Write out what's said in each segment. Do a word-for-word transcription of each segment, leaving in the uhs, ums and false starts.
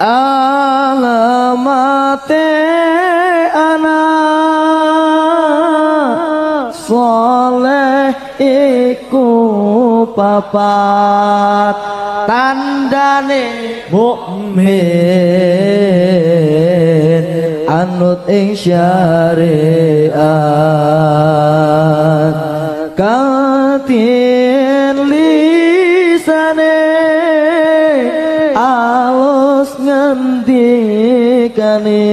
alamate anak soleh iku papat tandane mukmin anut ing syariat katin lisane alus ngendikane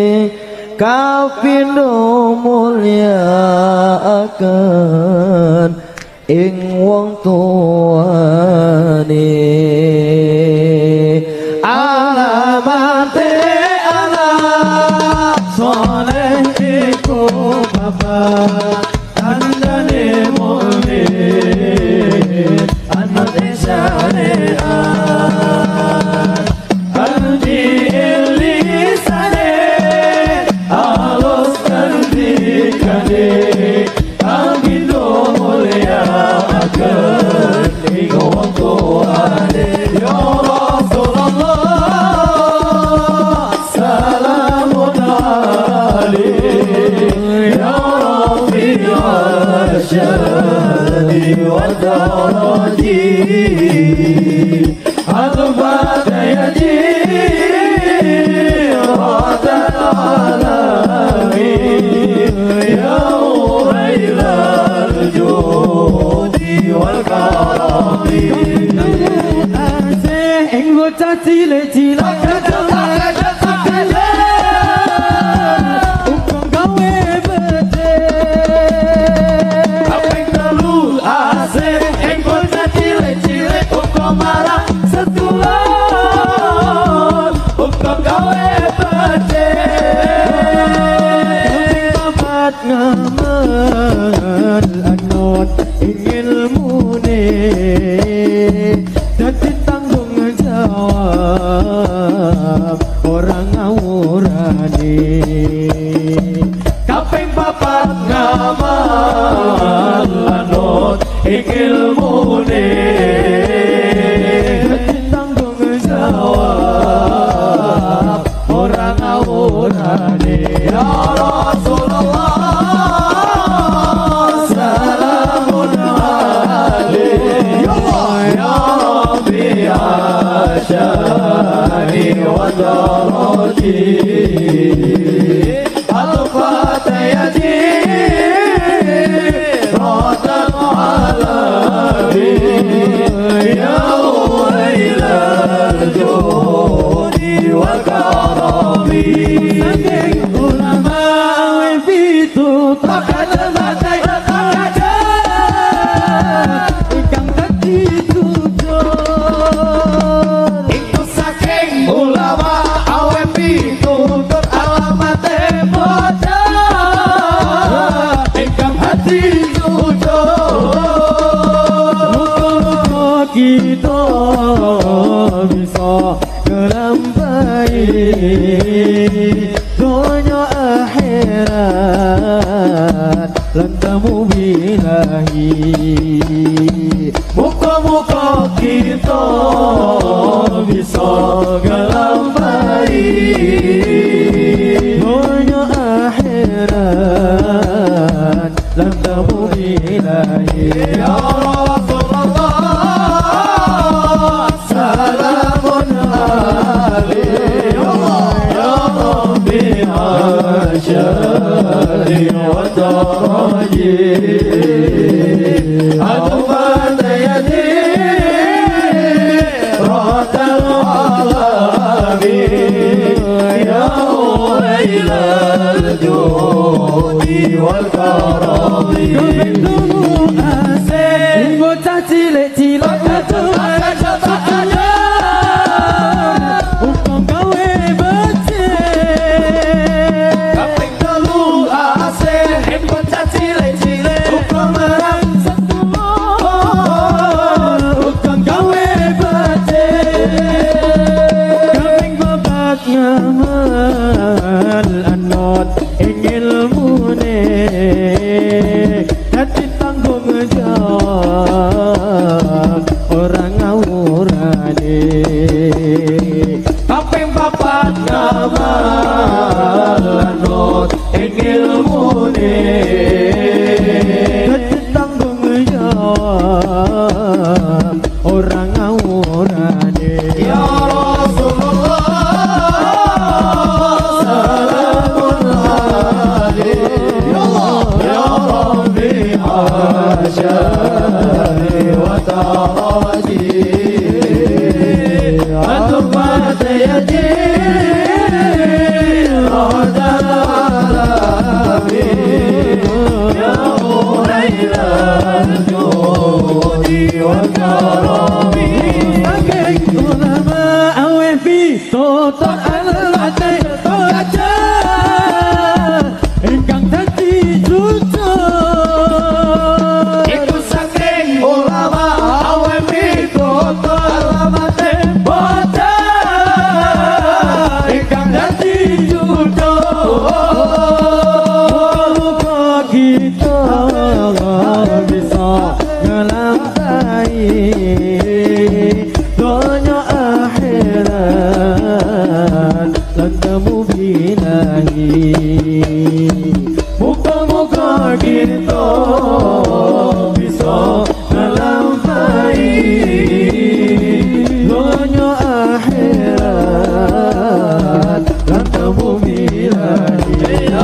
kapindo mulya akan ing wong tuane alamate anak soleh iku bapak tandane mukmin anut syariat andi lisane alus ngendikane kapindo mulya akan ing wong tuane ya Rasulullah salamun alaihi ya Rabbi asyhadu wa daraji adbat yadi radal alamin ya Railal judi wal karami asih ing bocah cilik-cilik hukum gawe bete kaping telu asih ing bocah cilik-cilik hukum marang sedulur hukum gawe bete babat ngamal anut ing ilmune dadi tanggung jawab orang ngawurane kaping papat ngamal anut ing ilmune dadi tanggung jawab orang ngawurane ya Rasulullah salamun alaihi ya Rabbi asyhadu wa daraji adbat yadi radal alamin ya Railal judi wal karami ulama fitu takada batai takada ikang dadi tutur itu saking ulama awe pitutur alamate bocah ikang hati tutur kita bisa kelambai dunia akhirat lantamu bilahi muka-muka kita bisa gelampai dunia akhirat lantamu bilahi ya Rasulullah salamun alaihi ya Rabbi asyhadu wa daraji adbat yadi radal alamin ya Railal judi wal karami asih bocah cilik-cilik hukum gawe bece kaping telu asih ing bocah cilik-cilik hukum marang sedulur hukum gawe bece kaping papat ngamal anut ing ilmune dadi ulama lanut ing ilmune ketanggung jawab orang ngawurane ya Syari wa taraji Atumat yaji Radal alami Ya Ulailal judi wa karami Saking ulama awefi Toto al-latih toraja Ingkang dadi juta Muka-muka kita bisa ngelampai dunia akhirat dan temu ilahi ya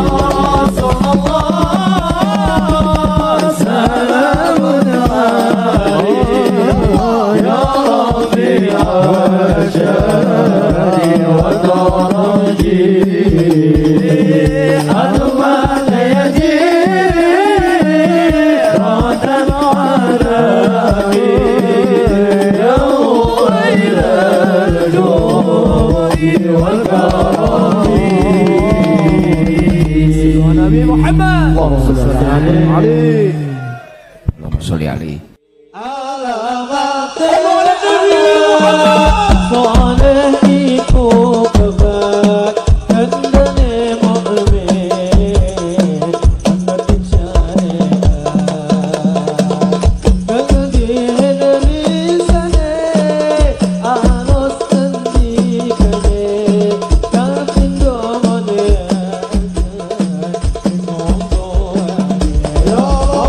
Rasulullah salamun alaihi ya Rabbi asyari wa taraji Atumat yaji Radal alami Ya Ulailal judi wal karami Nabi Muhammad Allahumma sholli alaihi Alamat Soleh iku kebak Kendane mu'min Anggatin syariat Kemudian lisane Alus tendikane Kafin domone Ya Allah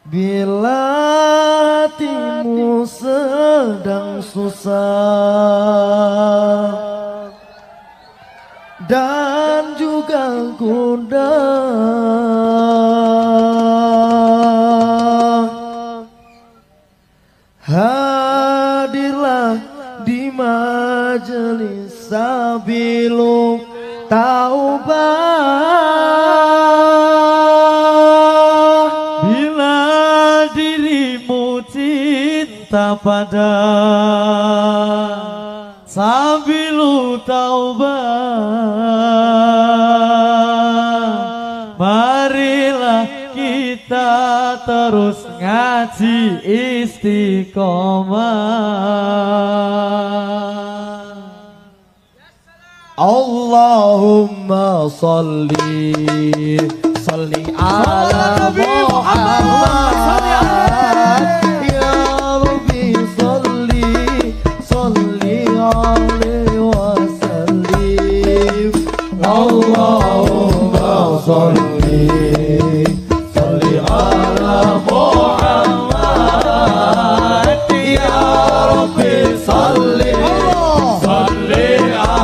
Bila hatimu sedang susah dan juga gundah, hadirlah di majelis Sabilul Taubah. Bila dirimu cinta pada Sabilul Taubah, marilah kita terus ngaji istiqomah. Allahumma salli salli ala Muhammad ya Rabbi salli salli alaihi wa sallim. Allahumma salli salli ala Muhammad ya Rabbi salli salli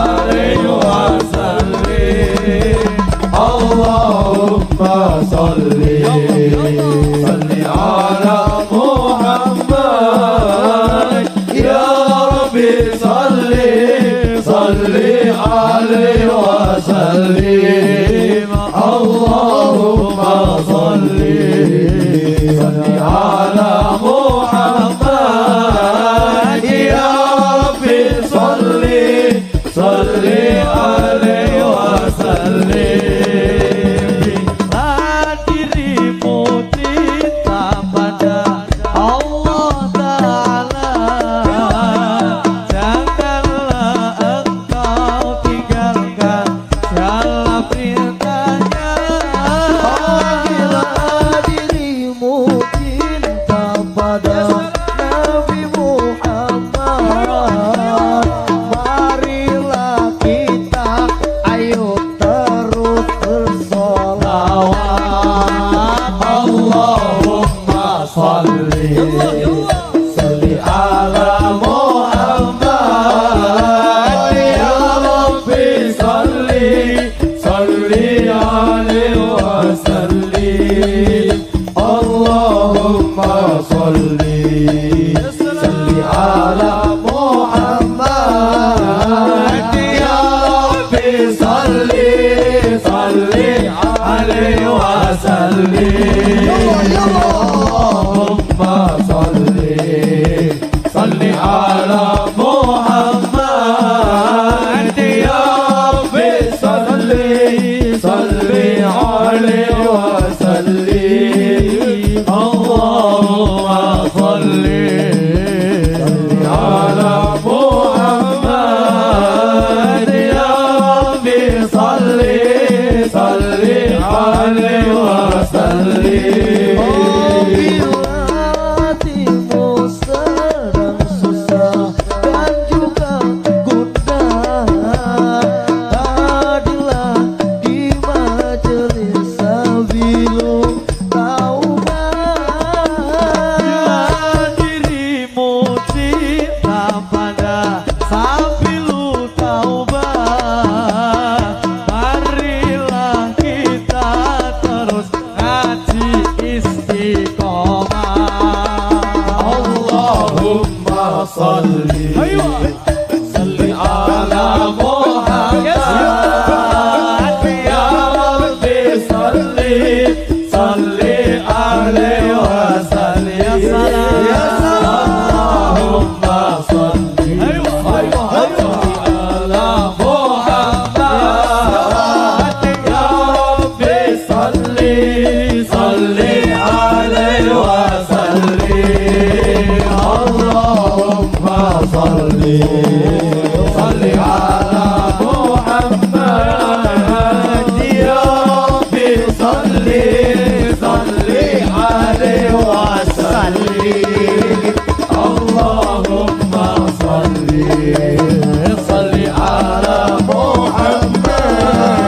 Allahumma salli salli ala Muhammad ya Rabbi salli salli alaihi wa sallim. Allahumma salli salli ala Muhammad ya Rabbi salli salli alaihi wa sallim.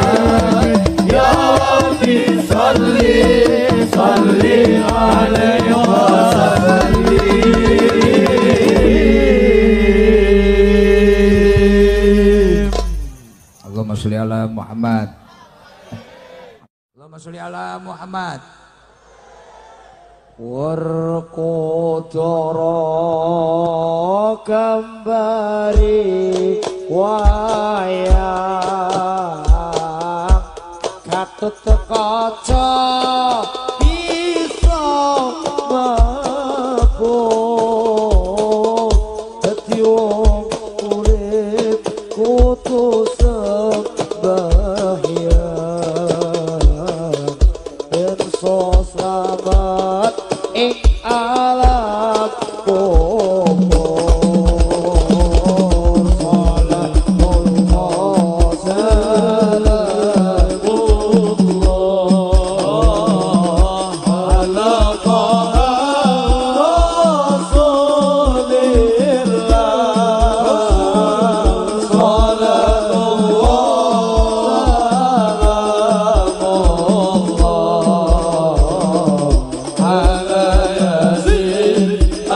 صلي صلي عليه ala Muhammad. Allahumma sholli ala Muhammad. Werkodoro kembari wayang katut kaca bisa mabuk dadi wong urip kudu sembahyang ben so selamat ing alam kubur. Salamullah salamullah ala taha rasulillah. Salamullah ala yasin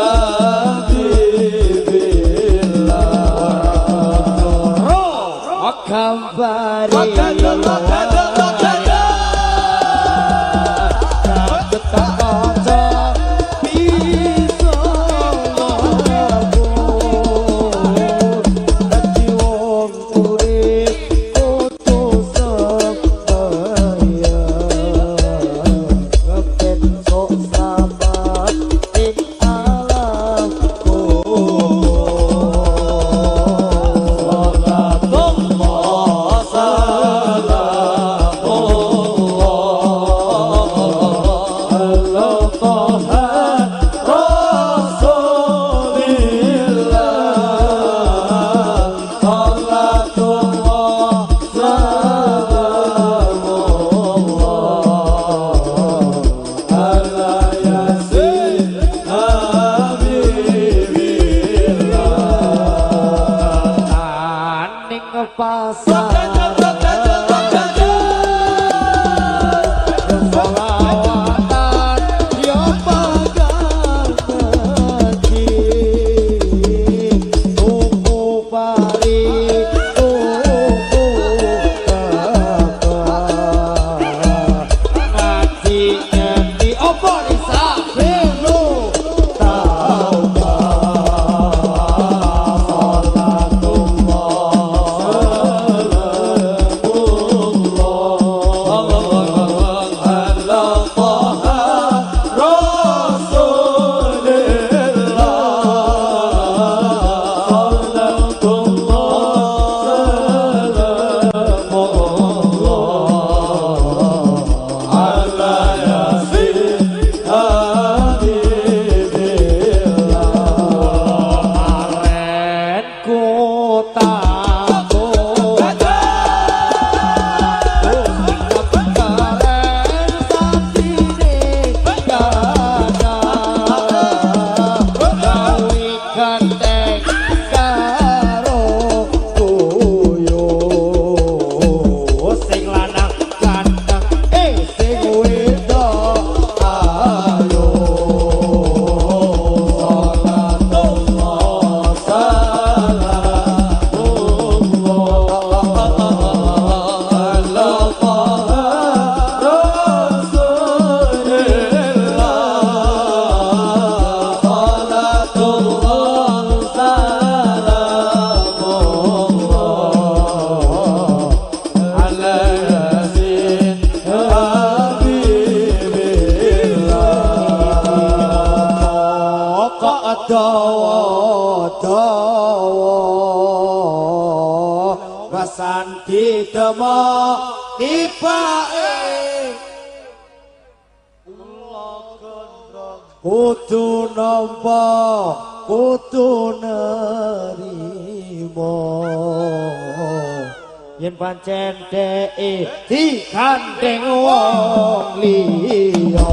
habibillah. Kambari Santi temo tibae kudu nampa kudu nerimo yen pancen dhek digandeng wong liya.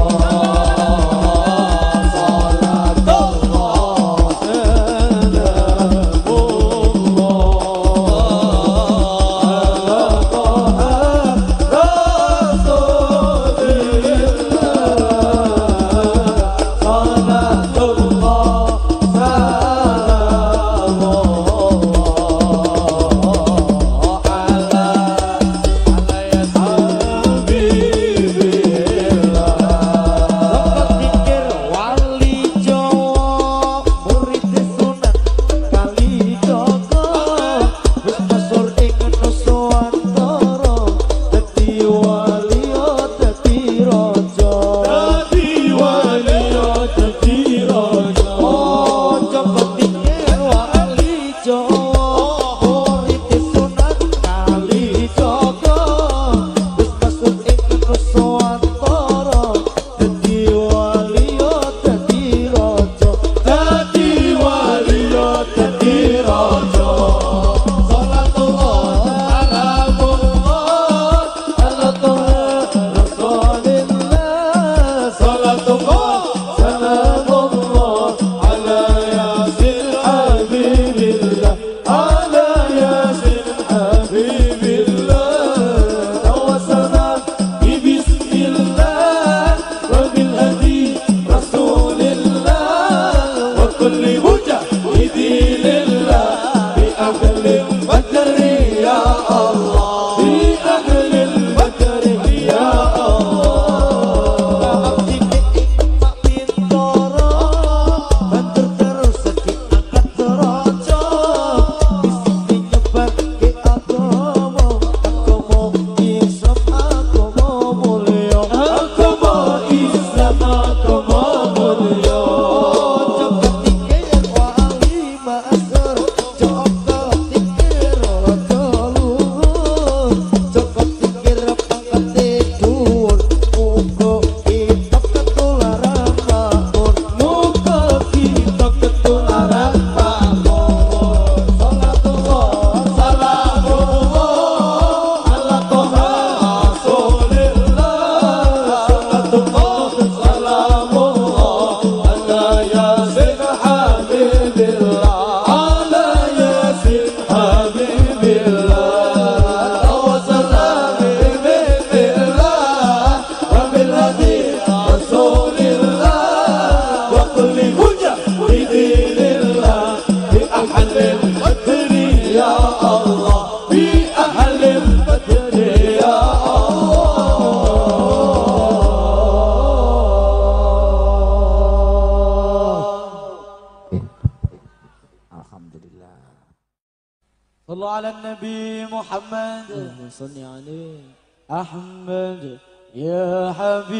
صلوا على النبي محمد اللهم صل عليه أحمد يا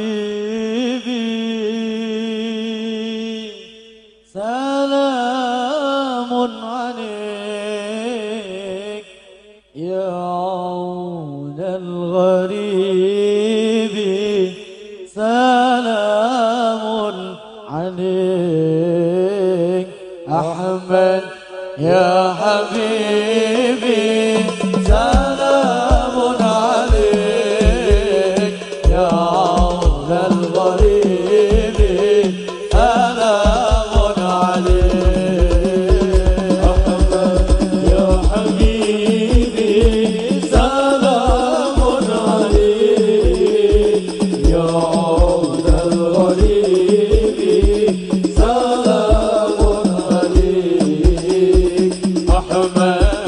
حبيبي سلام عليك يا عون الغريب سلام عليك أحمد يا حبيبي سلام عليك يا عون الغريب سلام عليك أحمد يا حبيبي سلام عليك يا عون الغريب سلام عليك أحمد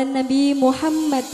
ala Nabi Muhammad.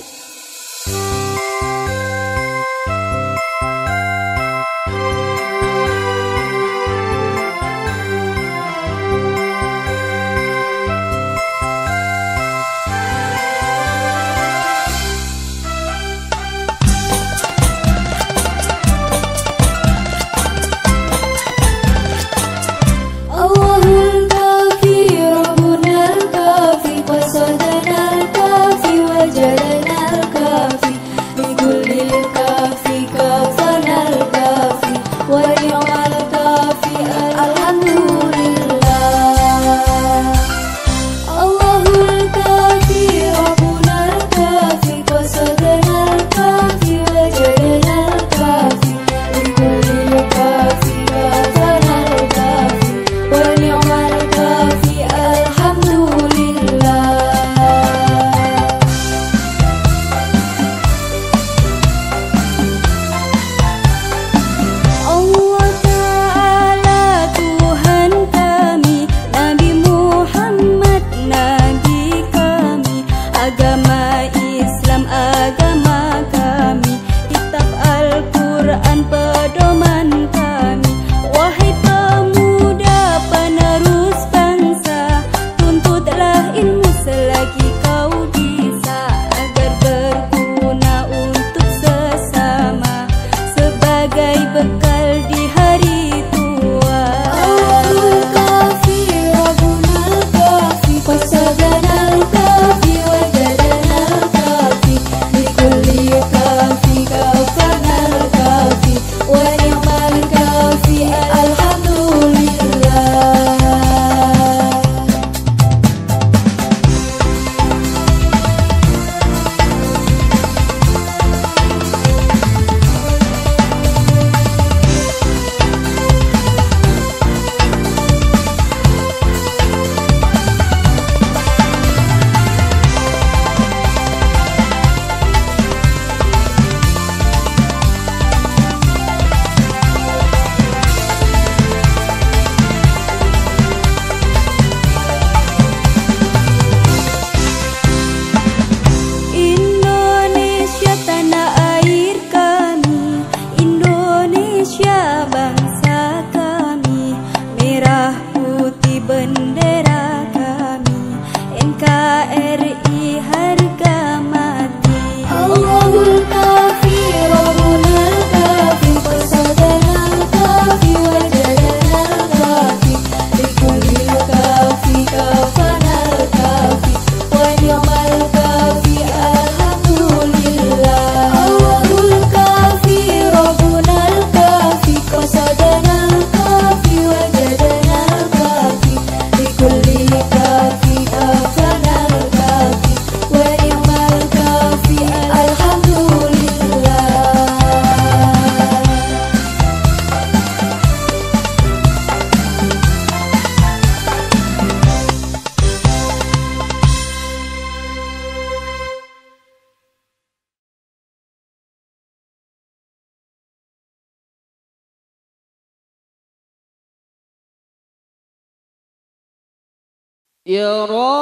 يا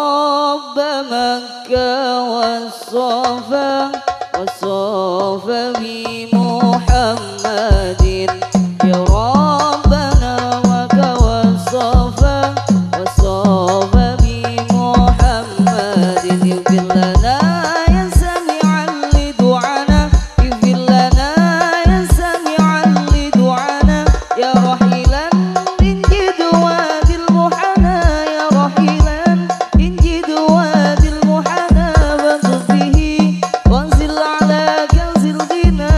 رب مكة والصفا والصفا بمحمد يا ربنا مكة والصفا والصفا بمحمد اغفر لنا يا سميعا لدعانا اغفر لنا يا سميعا لدعانا يا رحيلا من جدواد المحنى يا رحيلا من جدواد المحنى فانظر به وانزل على كنز الغنى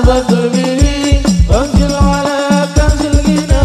فانزل به وانزل على كنز الغنى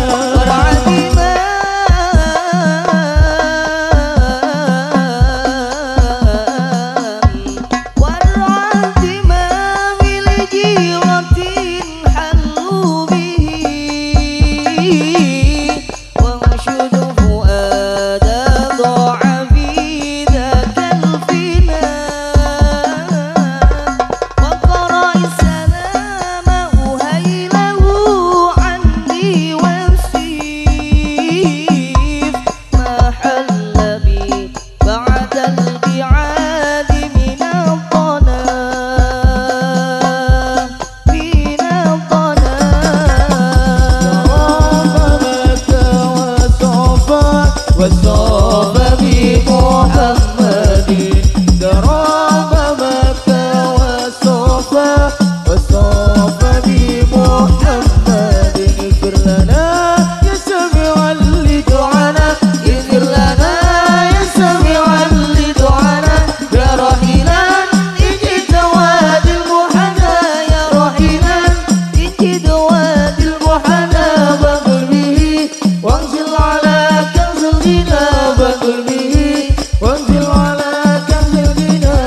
وصاب بمحمد دراب مكة وصفا وصاب بمحمد اغفر لنا يا سميعا لدعانا اغفر لنا يا سميعا لدعانا يا رحيلا اجد وادي المحنى يا رحيلا اجد وادي المحنى فانزل به وانزل على كنز الغنى فانزل به وانزل على كنز الغنى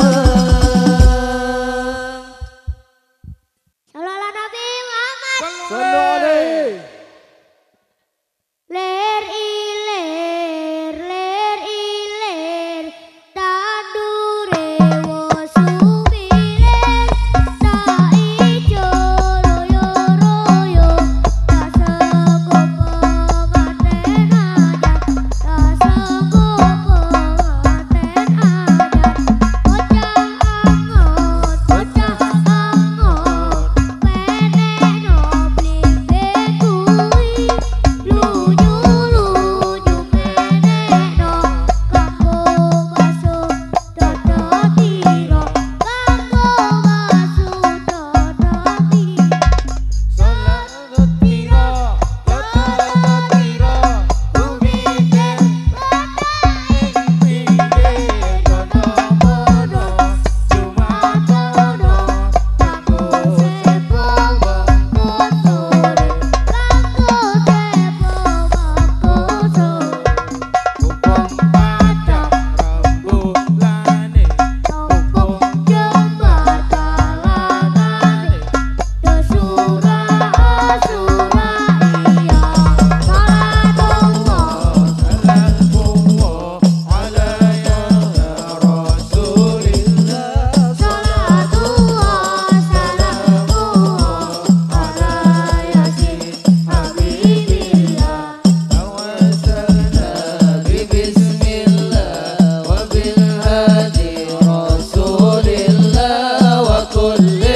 Shallallahu ala Nabi Muhammad. Sallu alaihi. Ler iler ler iler tandure wo sumiler ta ijo royo royo ta sego penganten aja ta sego penganten aja bocah angot bocah angot meneno blimbe kuwi luju luju meneno kanggo baso dodo tiro kanggo baso dodo tiro Salat tira kata tira umite pile kono kono cuma kono kanggo sepo bangko sore kanggo sepo bangko sore kupong padang rambulane Tompok jembar talangane Desura asura iya Salatullah salamullah ala ya rasulillah Salatullah salamullah Ala yasin habibillah tawassalna bi bismillah wa bil hadi rasulillah wa kulli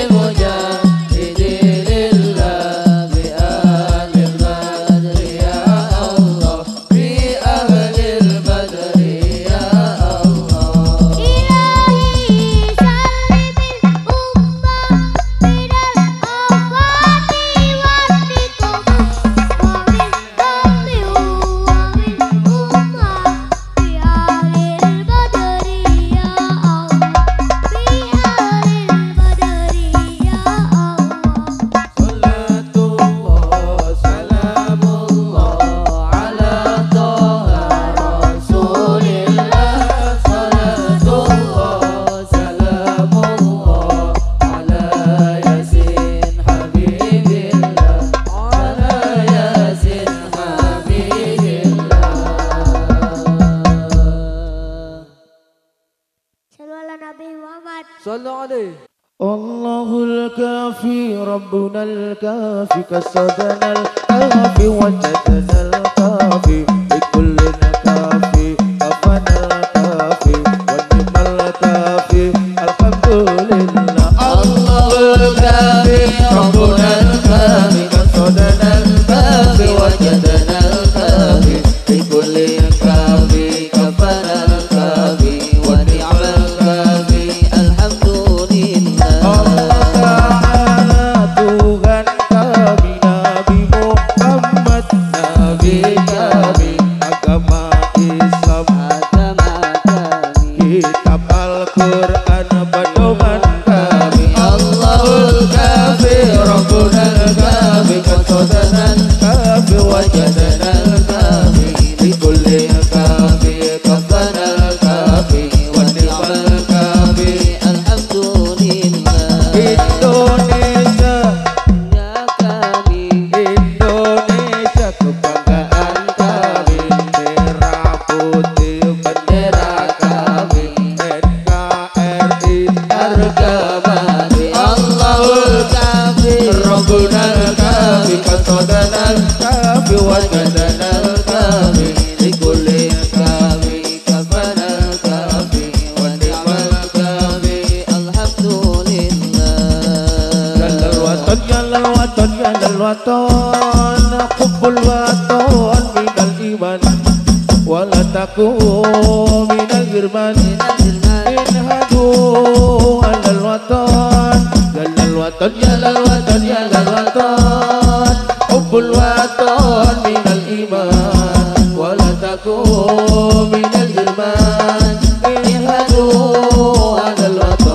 mujahidillah bi ahlil badri ya Allah bi ahlil badri ya Allah Ilahi salimil ummah minal afati wal niqmah wa min dhammi wa min ummah bi ahlil badri ya Allah bi ahlil badri ya Allah Salatullah salamullah ala taha rasulillah Salatullah salamullah ala yasin habibillah ala yasin habibillah Shallu ala Nabi Muhammad Sallu alaihi. الله الكافي ربنا الكافي كسدنا الكافي وجدنا الكافي بكل كافي كفنا الكافي ونعم الكافي الحمد لله الله الكافي ربنا الكافي كسدنا الكافي وجدنا الكافي بكل كافي كفنا الكافي ونعم الكافي الحمد لله Allah Ta'ala Tuhan kami Nabi Muhammad Nabi kami agama Islam agama kami kitab Al-Quran pedoman kami Allahul Kafir وجدنا الكافي لكل كافي كفنا الكافي ونعم الكافي الحمد لله. جل الوطن جل الوطن جل الوطن حب الوطن من الإيمان ولا تكون من الغرمان انهدوا على الوطن جل الوطن جل الوطن جل الوطن حب الوطن من الإيمان ولا تكون من الغرمان انهدوا على الوطن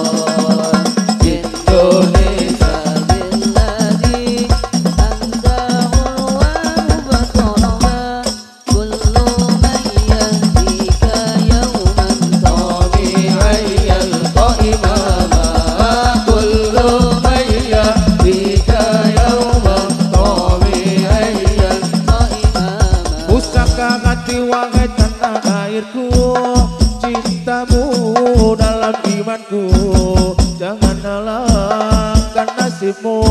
Indonesia بالذي أنت عنوان بطنها كل من يهديك يوما طبيعي يلقى إماما كل من يهديك يوما طبيعي يلقى إماما. Pusaka hati wahai tanah airku, cintamu dalam imanku, jangan nyalakan nasibmu,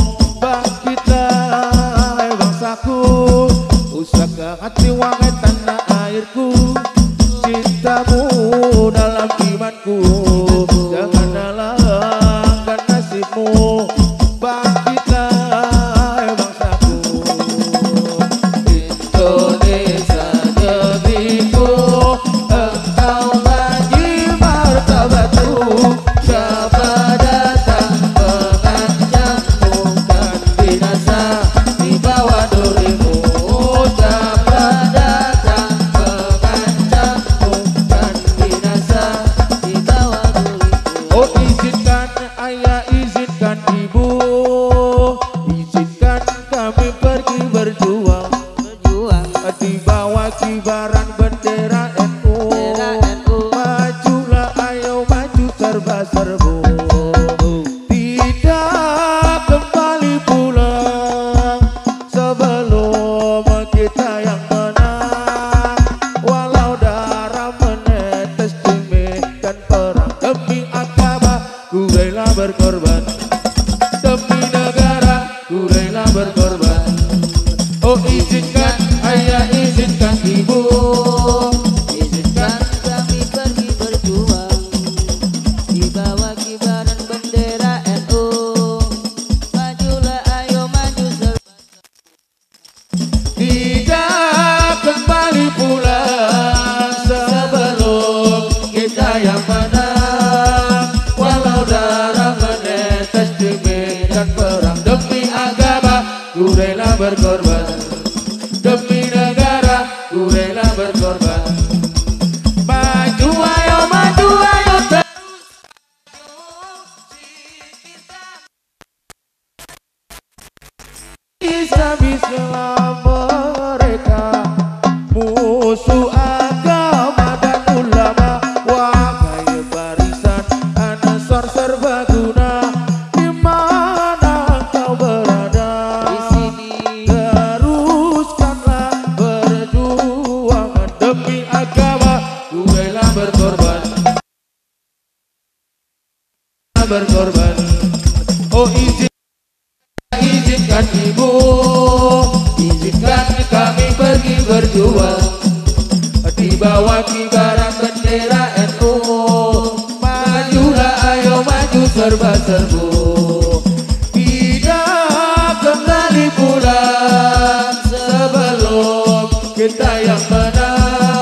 bangkitlah hai bangsaku. Pusaka hati wahai tanah airku, cintamu dalam imanku, jangan nyalakan nasibmu, bangkitlah hai bangsaku. Indonesia negeriku, engkau lagi martabatku, siapa datang mengancammu kan binasa di bawah durimu, siapa datang mengancammu kan binasa Di bawah duriku. Oh izinkan ayah, izinkan ibu, izinkan kami pergi berjuang Berjuang di bawah kibaran bendera N U. bendera N U. Majulah ayo maju serba serbu, tidak kembali pulang sebelum kita yang menang. Walau darah menetes demi dan perang, demi agama ku rela berkorban, demi negara ku rela berkorban. Oh izinkan ayah, izinkan ibu, Izinkan kami pergi berjuang di bawah kibaran bendera N U. Majulah ayo maju serba tidak kembali pulang sebelum kita yang menang. Walau darah menetes di medan perang, demi agama ku rela berkorban, demi negara ku rela berkorban. Maju ayo, maju ayo terus. Bisa-bisa mereka musuh agama dan ulama, wahai barisan Ansor serbaguna, di mana engkau berada? di sini. Teruskanlah perjuangan demi agama, ku rela berkorban, berkorban. Oh izin, izinkan ibu, izinkan kami pergi berjuang di bawah kibaran bendera N U. Majulah ayo maju serba serbu, tidak kembali pulang sebelum kita yang menang.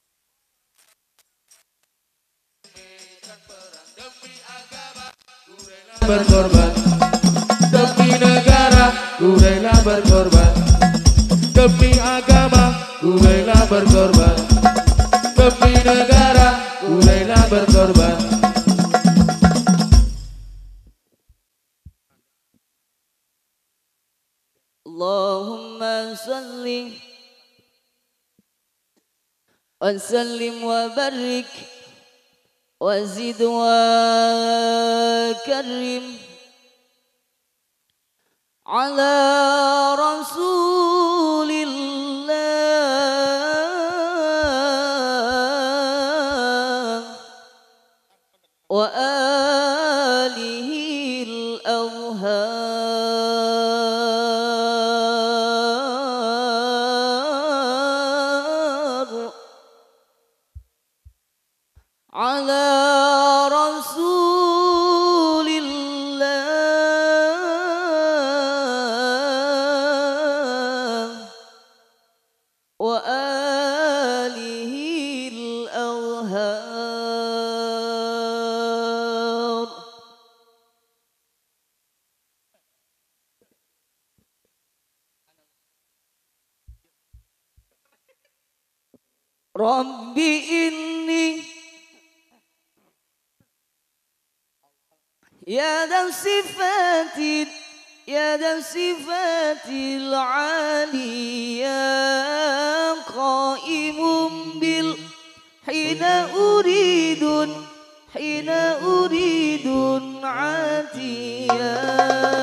Berkorban demi negara, ku rela berkorban, demi agama ku rela berkorban, demi negara ku rela berkorban. Allahumma salli wa sallim wa barik wa zid wa karim ala rasulillah wa alihi al-awham Rabbi inni ya dan sifatin ya dan sifatil aliyah qaimum bil hina uridun hina uridun atiyah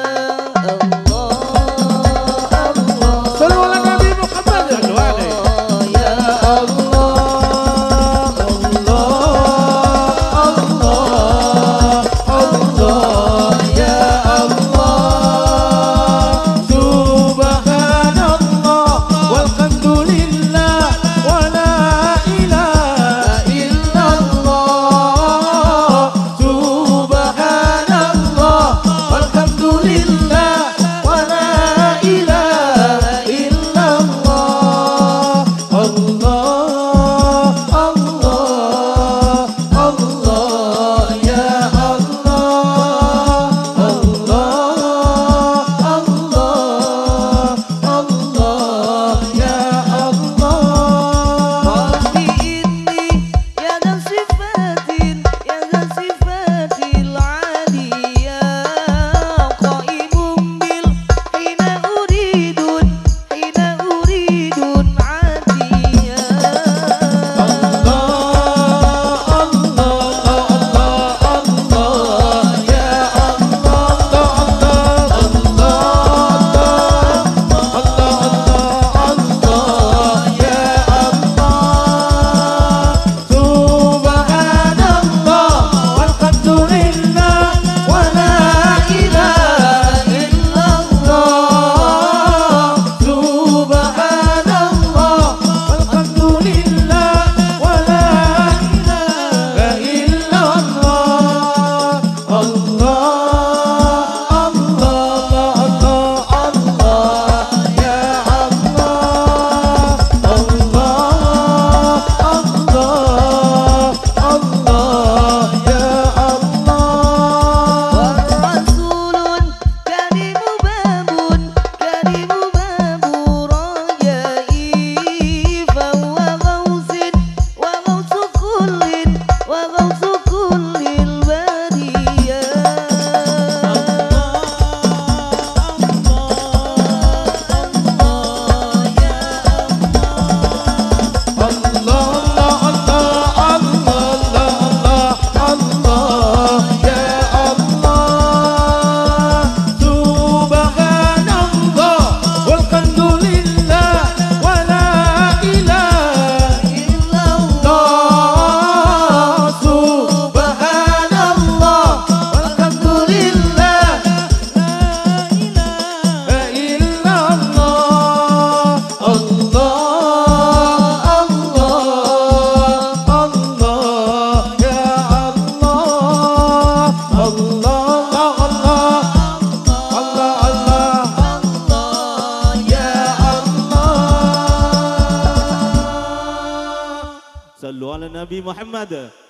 Sallu ala Nabi Muhammad.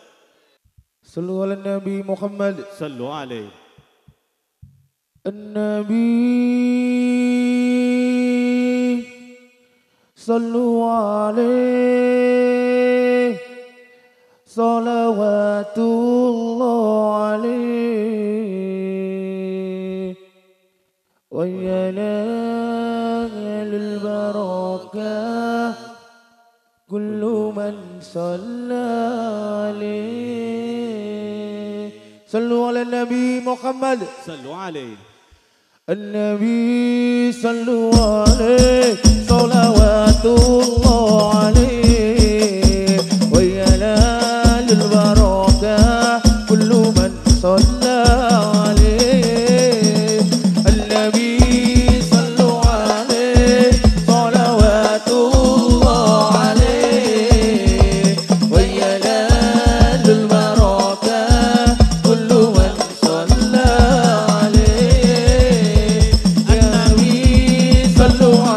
Sallu ala Nabi Muhammad. Sallu alaihi. An-Nabi Sallu alaihi Salawatullah alaihi Wa yanalul barakah Kullu man salla alaihi. Sallu ala Nabi Muhammad. Sallu alaihi. An-Nabi sallu alaihi salawatullah alaihi wa yanalul barakah kullu man salla alaihi. An-Nabi sallu alaihi salawatullah alaihi wa yanalul barakah kullu man salla alaihi. Sallu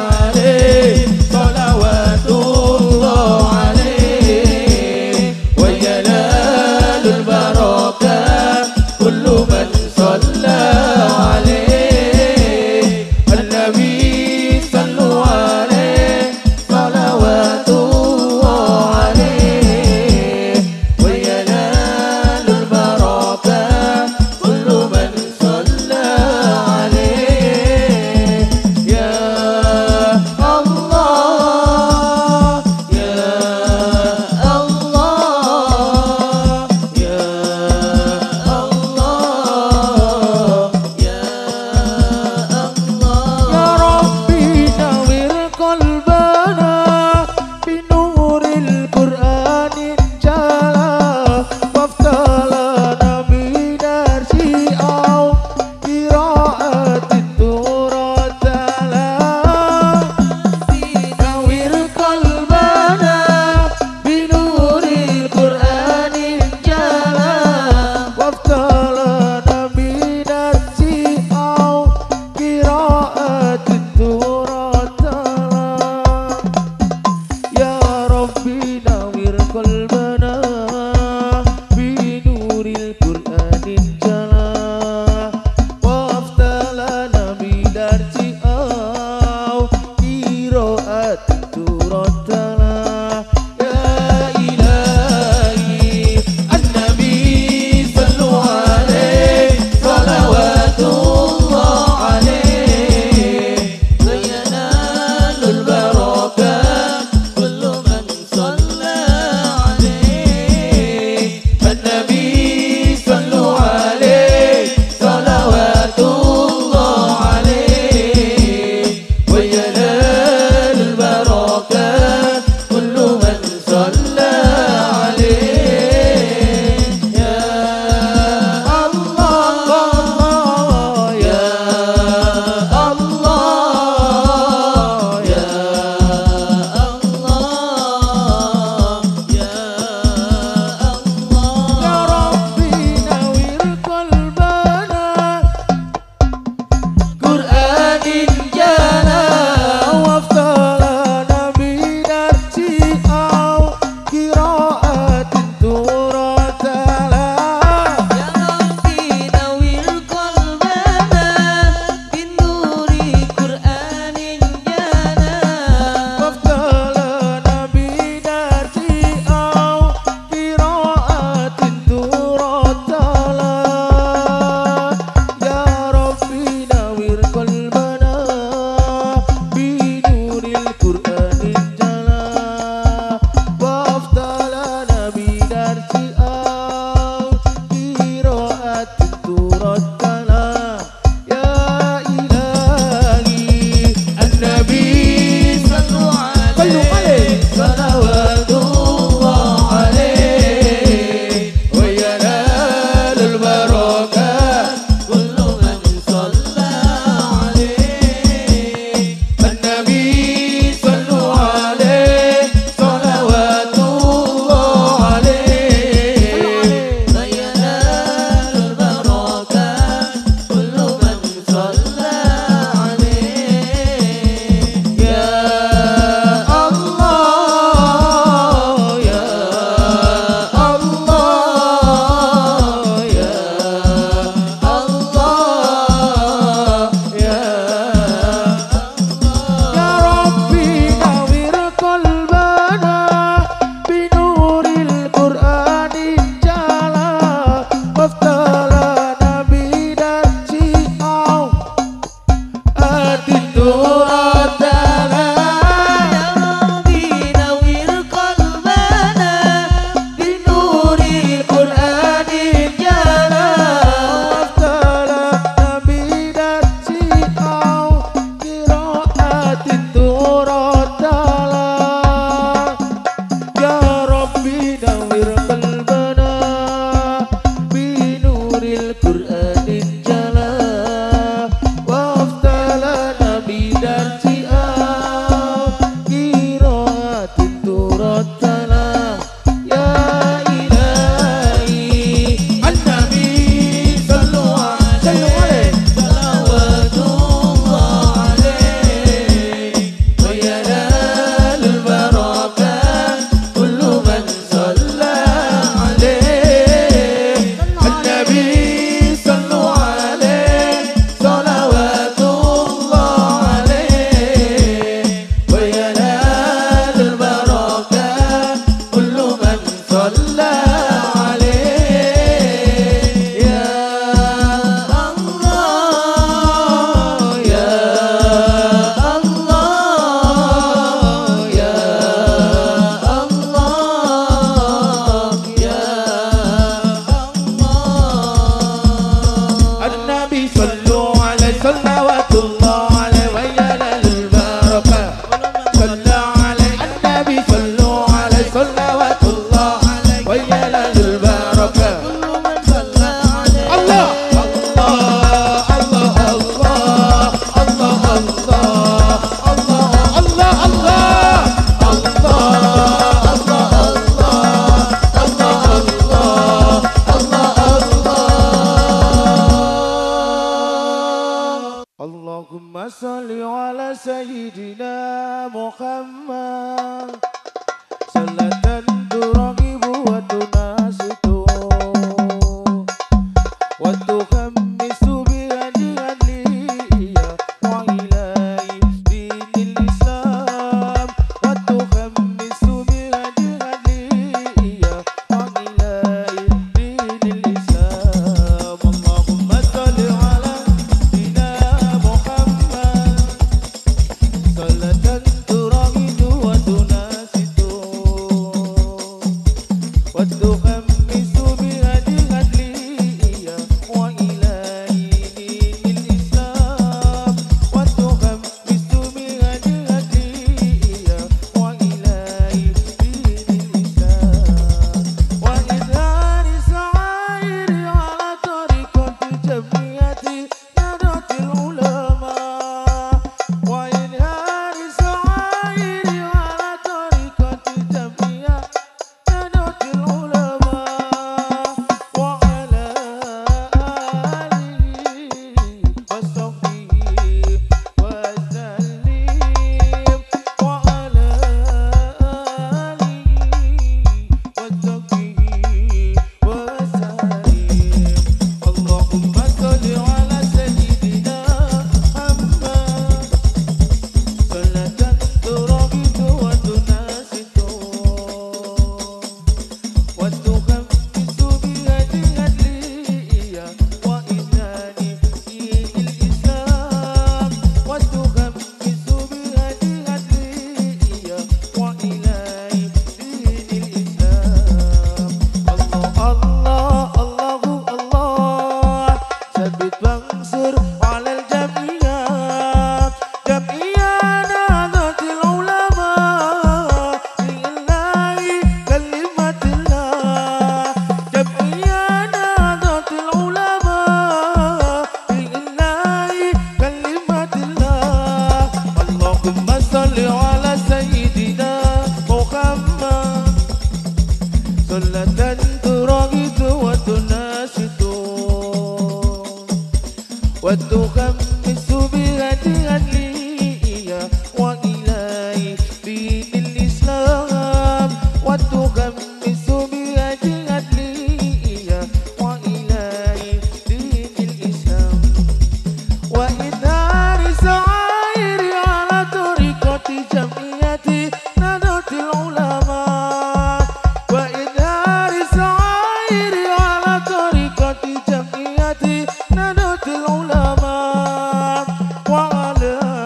وعلى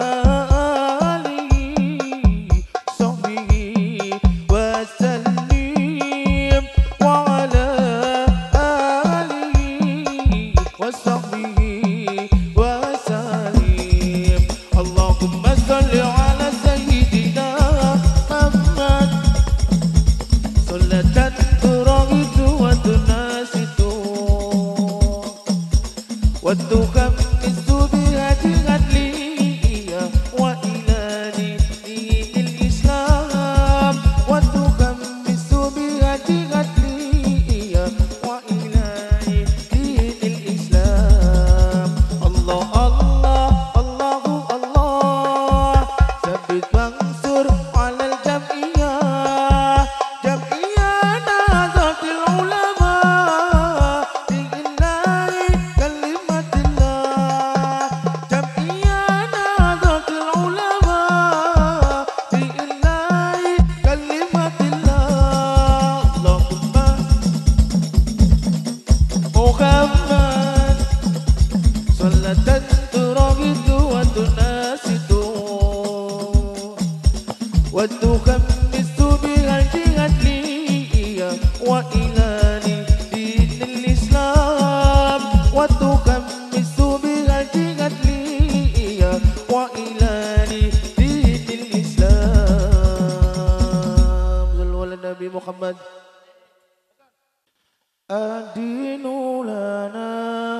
وتخمس بها الجهاد لي وإلى دين الإسلام وتخمس بها الجهاد لي وإلى دين الإسلام صلوا على النبي محمد. الدين لنا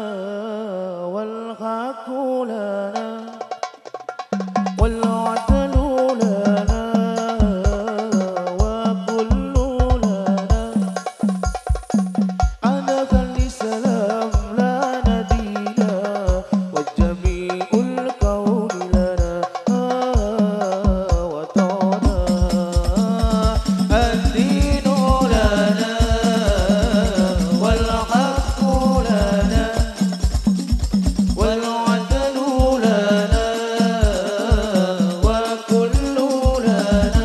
والحق لنا والعدل لنا وكل لنا أنك الإسلام لنا دينا وجميع الكون لنا وطنا. الدين لنا والحق لنا والعدل لنا وكل لنا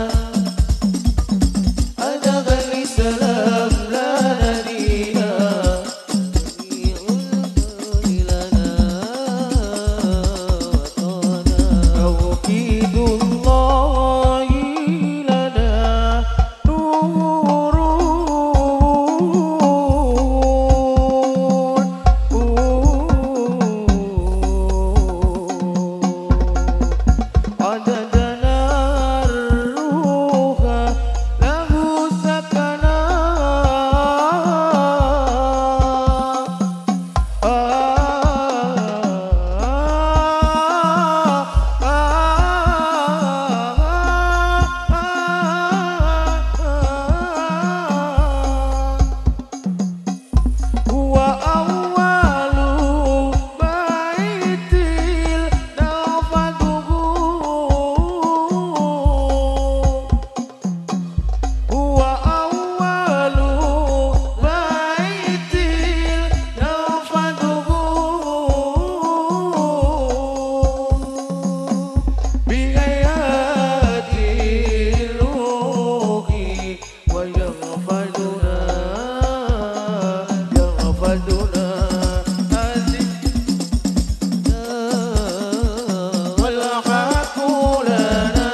أدب الإسلام لنا دينا لنا توحيد الله لنا نور عددنا الروح له سكنا هو أول بيت نفذه هو أول بيت نفذه بآيات الروح ويغفلنا يغفلنا والحق لنا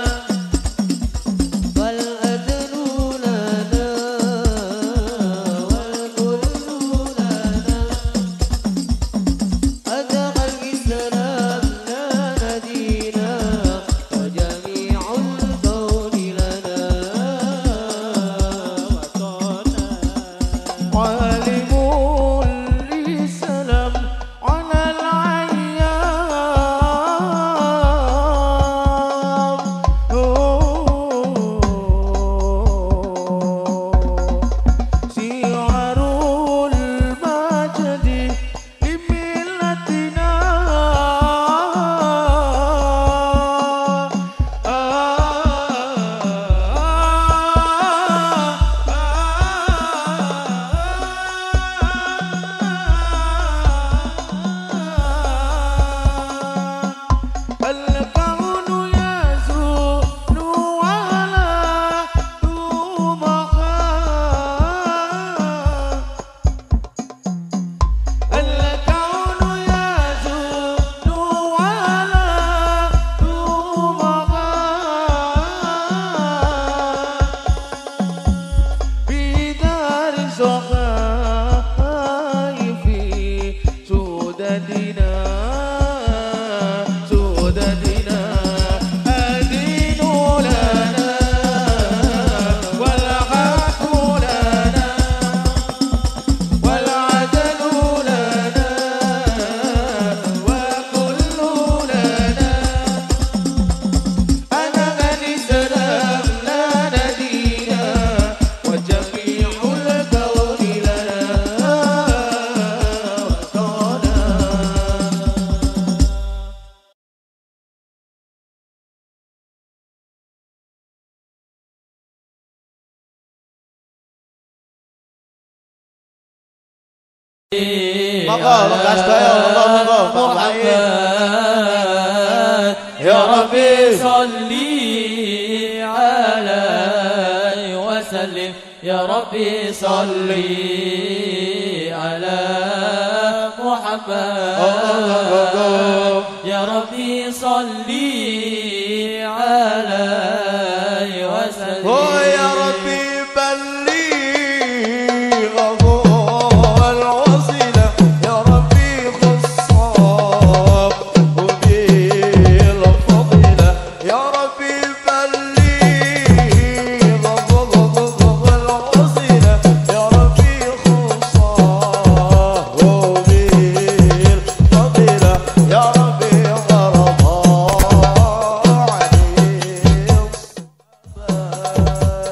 والأدل لنا والكل لنا أدب الإسلام لنا دينا وجميع الكون لنا وطنا. عالم الإسلام على الأيام سيعر المجد لملتنا الكون يزول على طوبها الكون يزول على طوبها بدار الصحائف سودتنا سودتنا الدين لنا والحق لنا والعدل لنا وكل لنا أدب الإسلام لنا دينا وجميع الكون لنا وطنا. Monggo, gas doyo, monggo, monggo, Bapak يا ربي صلي عليه وسلم يا ربي صلي على محمد يا ربي صلي عليه Oh ya Rabbi بلغه الوسيلة يا ربي خصه بالفضيلة يا ربي بلغه الوسيلة يا ربي خصه بالفضيلة يا ربي غرضا عليه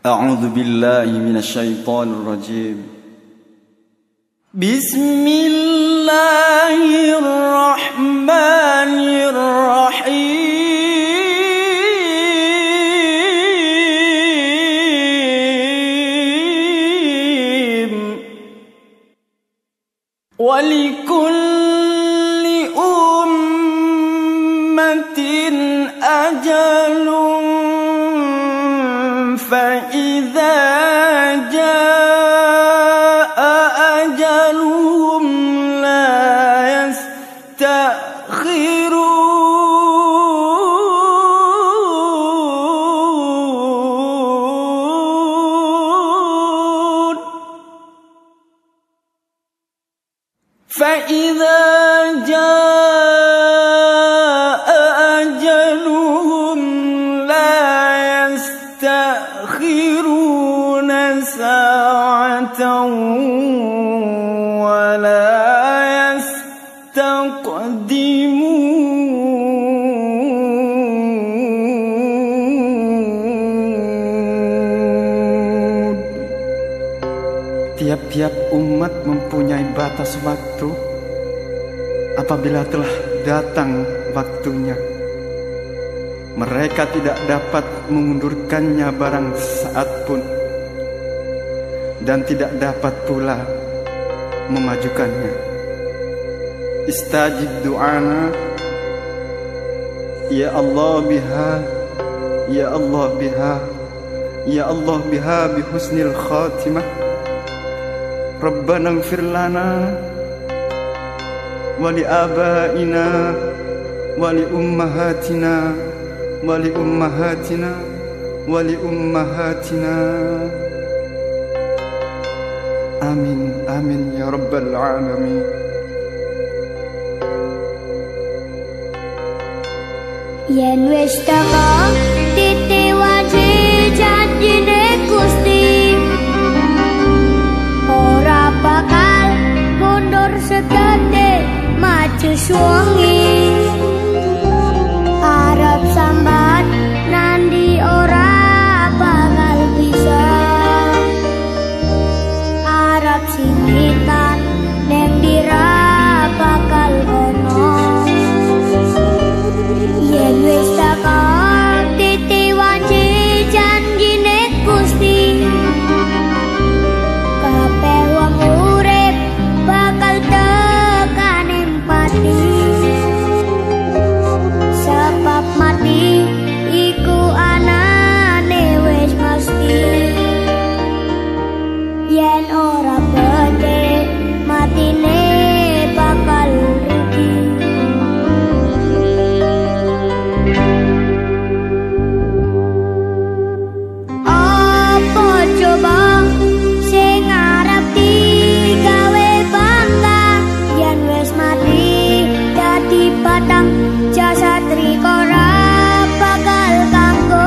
أعوذ بالله من الشيطان الرجيم بسم الله الرحمن الرحيم ولكل أمة أجل فإذا جاء أجلهم لا يستأخرون فإذا جاء أجلهم لا يستأخرون ساعة ولا يستقدمون. Tiap-tiap umat mempunyai batas waktu. Apabila telah datang waktunya, mereka tidak dapat mengundurkannya barang saat pun, dan tidak dapat pula memajukannya. Istajib du'ana, ya Allah biha, ya Allah biha, ya Allah biha bihusnil khatimah. Rabbana ighfir lana wa li abaina wa li ummahatina wa li ummahatina wa li ummahatina. Amin amin ya rabbal alamin. Yen wis teko titi waji janjine Gusti, ora bakal mundur sedetik maju suwengi. Arep sambat nandi ora bakal bisa, arep sinitan neng dira bakal ono. Yen wis teko titi wanci janjine Gusti, kabeh wong urip bakal tekan empati. Sebab mati iku anane wis mesti. Yen ora bedhe matine bakal rugi. Apa coba sing arep digawe bangga, yen wis mati dadi batang jasad riko ora bakal kanggo.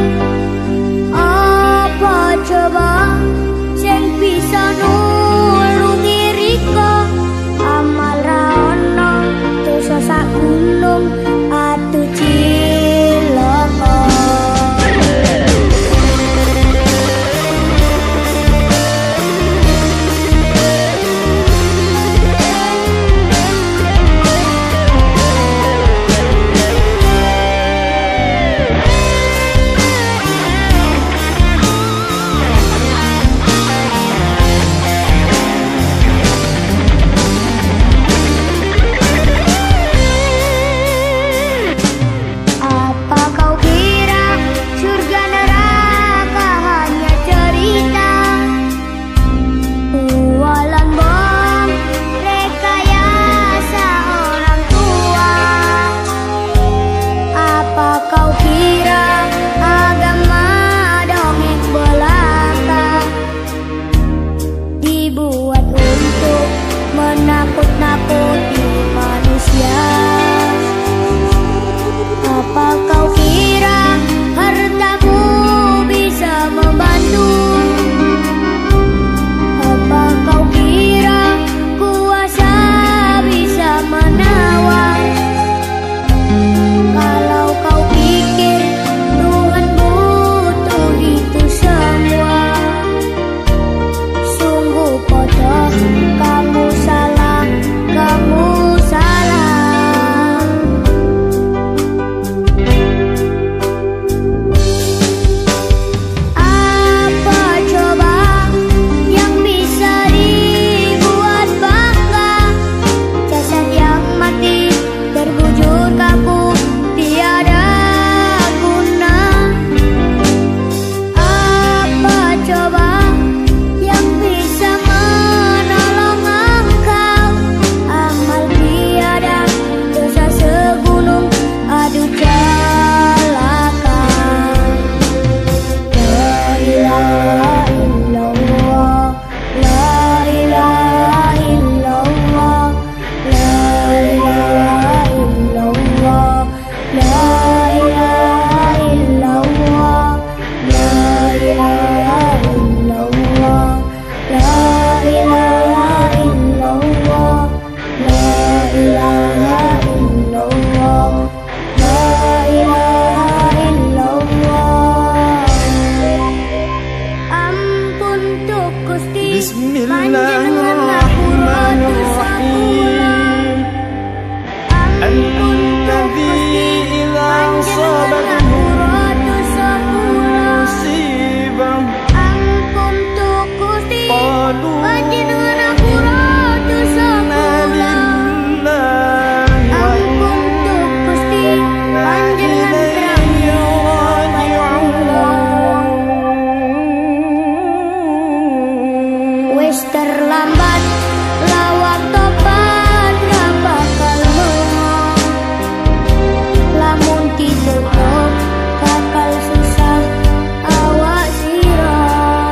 Apa coba sing bisa nulungi riko, amal ra ono dosa sak gunung atu cilaka. Apa kau kira surga neraka hanya cerita? Bualan bom rekayasa orang tua. Apa kau kira agama dongeng belaka, dibuat untuk menakut-nakuti manusia? Apa kau kira hartamu bisa membantu? Apa kau kira kuasa bisa menawar? Kalau kau pikir Tuhan butuh itu semua, Bismillahirrahmanirrahim. Alladzi idza asabathu musibah qalu terlambat lawak topan gak bakal menang, lamun ditutup bakal susah awak sirah.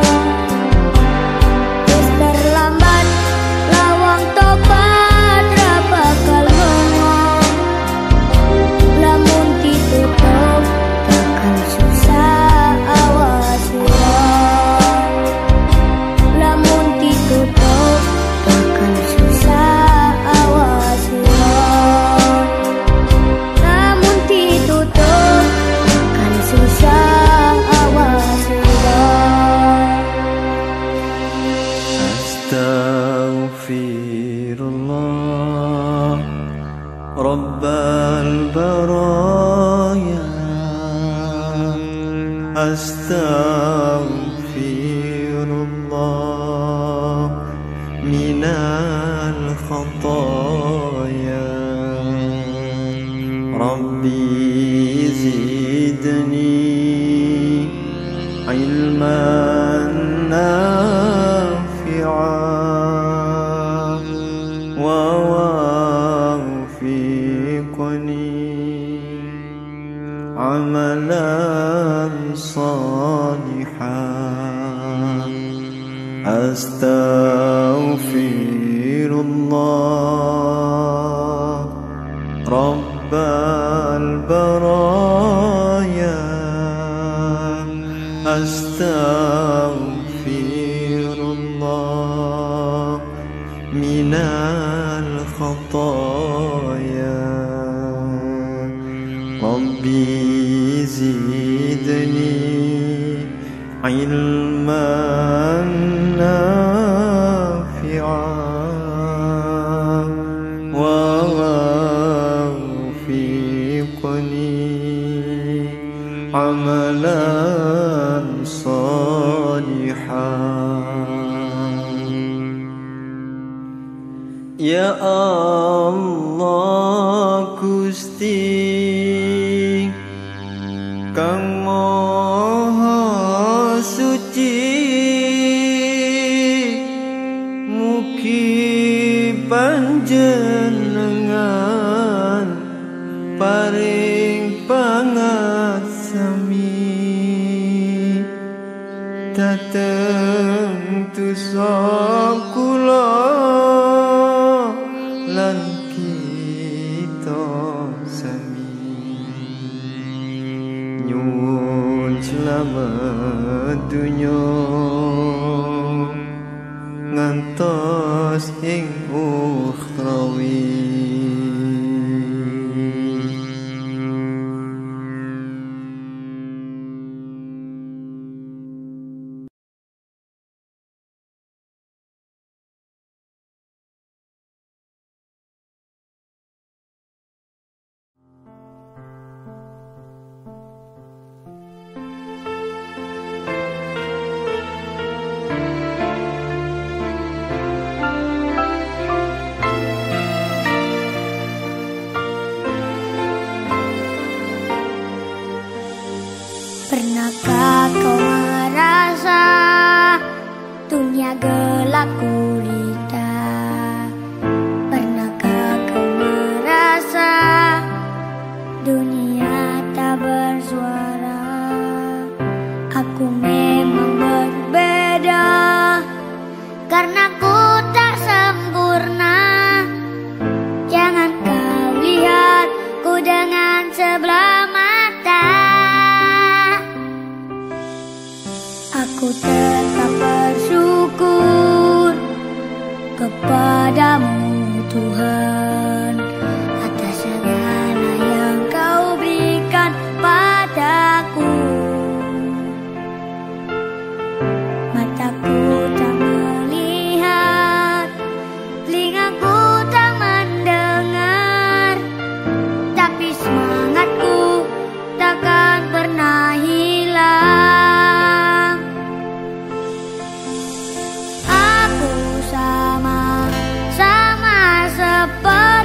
Wis terlambat lawang topan gak bakal menang, lamun ditutup bakal susah awak sirah. Lamun ditutup bakal susah awas sirah. Lamun ditutup bakal susah awas sirah. Astaghfirullah Rabbal baraya. Astaghfirullah minal khataya. Rabbi zidni ilman nafi'an wa wafiqni amalan salihan. Astaghfirullah Rabbal baraya. Astaghfirullah minal khataya. Rabbi zidni ilman nafi'an wa wafiqni amalan salihan. Ya Allah Gusti Kang Maha Suci, mugi panjenengan paring pangatsami dhateng dosa kula lan kita sami. Nyuwun slamet dunya ngantos ing ukhrawi.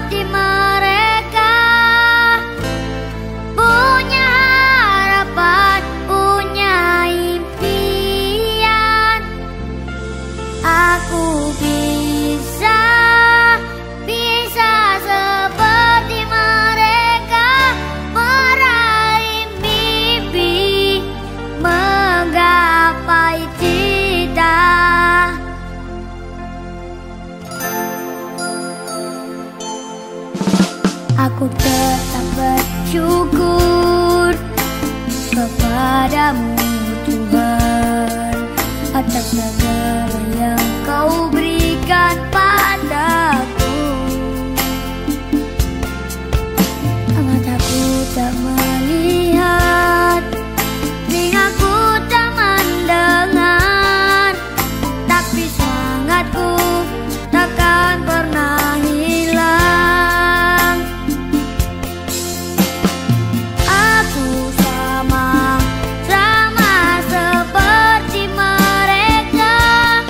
seperti mereka, punya harapan, punya impian. Aku bisa, bisa seperti mereka, meraih mimpi, menggapai cita. Aku tetap bersyukur kepadamu Tuhan atas segala yang Kau berikan padaku. Mataku tak melihat, telingaku tak mendengar, tapi semangatku takkan pernah hilang. Aku sama, sama seperti mereka,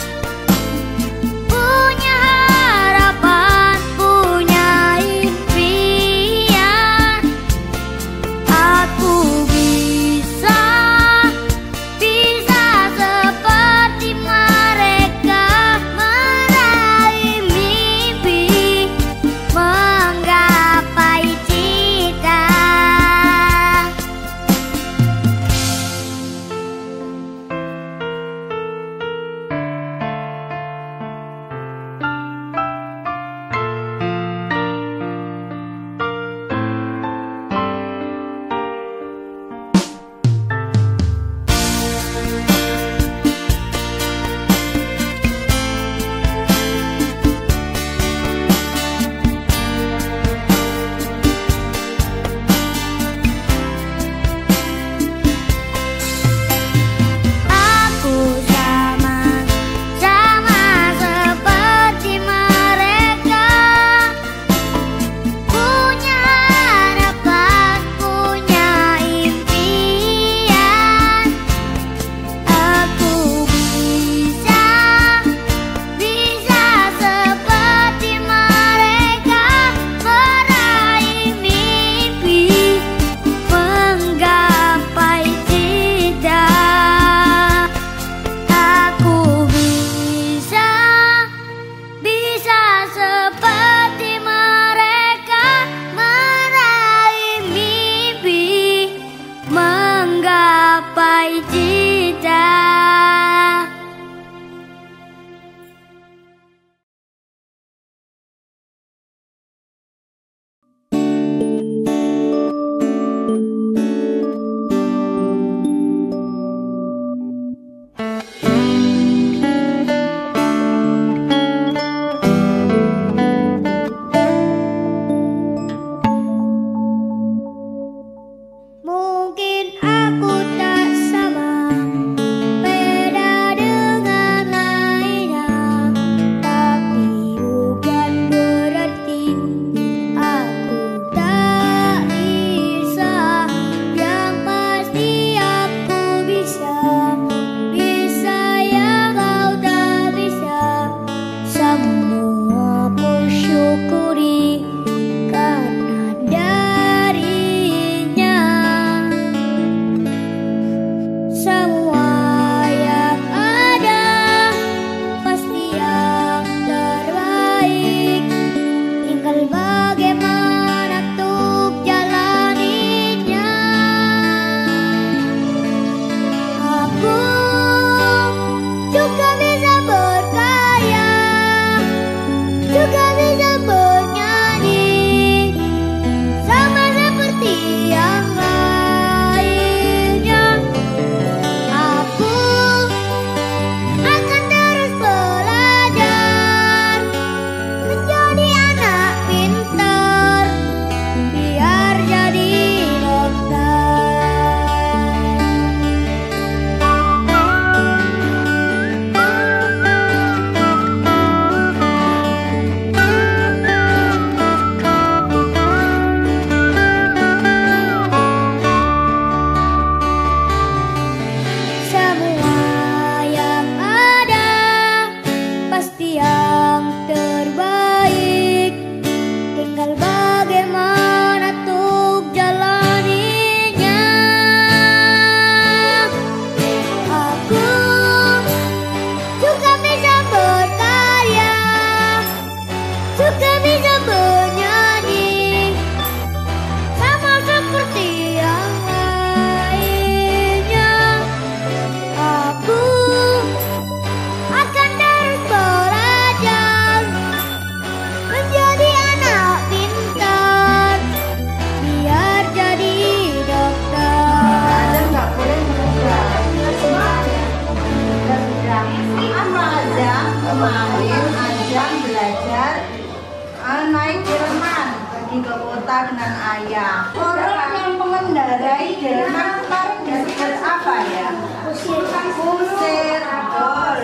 Salim ajang belajar uh, naik delman pergi ke kota dengan ayah. Orang yang mengendarai delman kemarin disebut apa ya? Kusir. Kusir. Betul.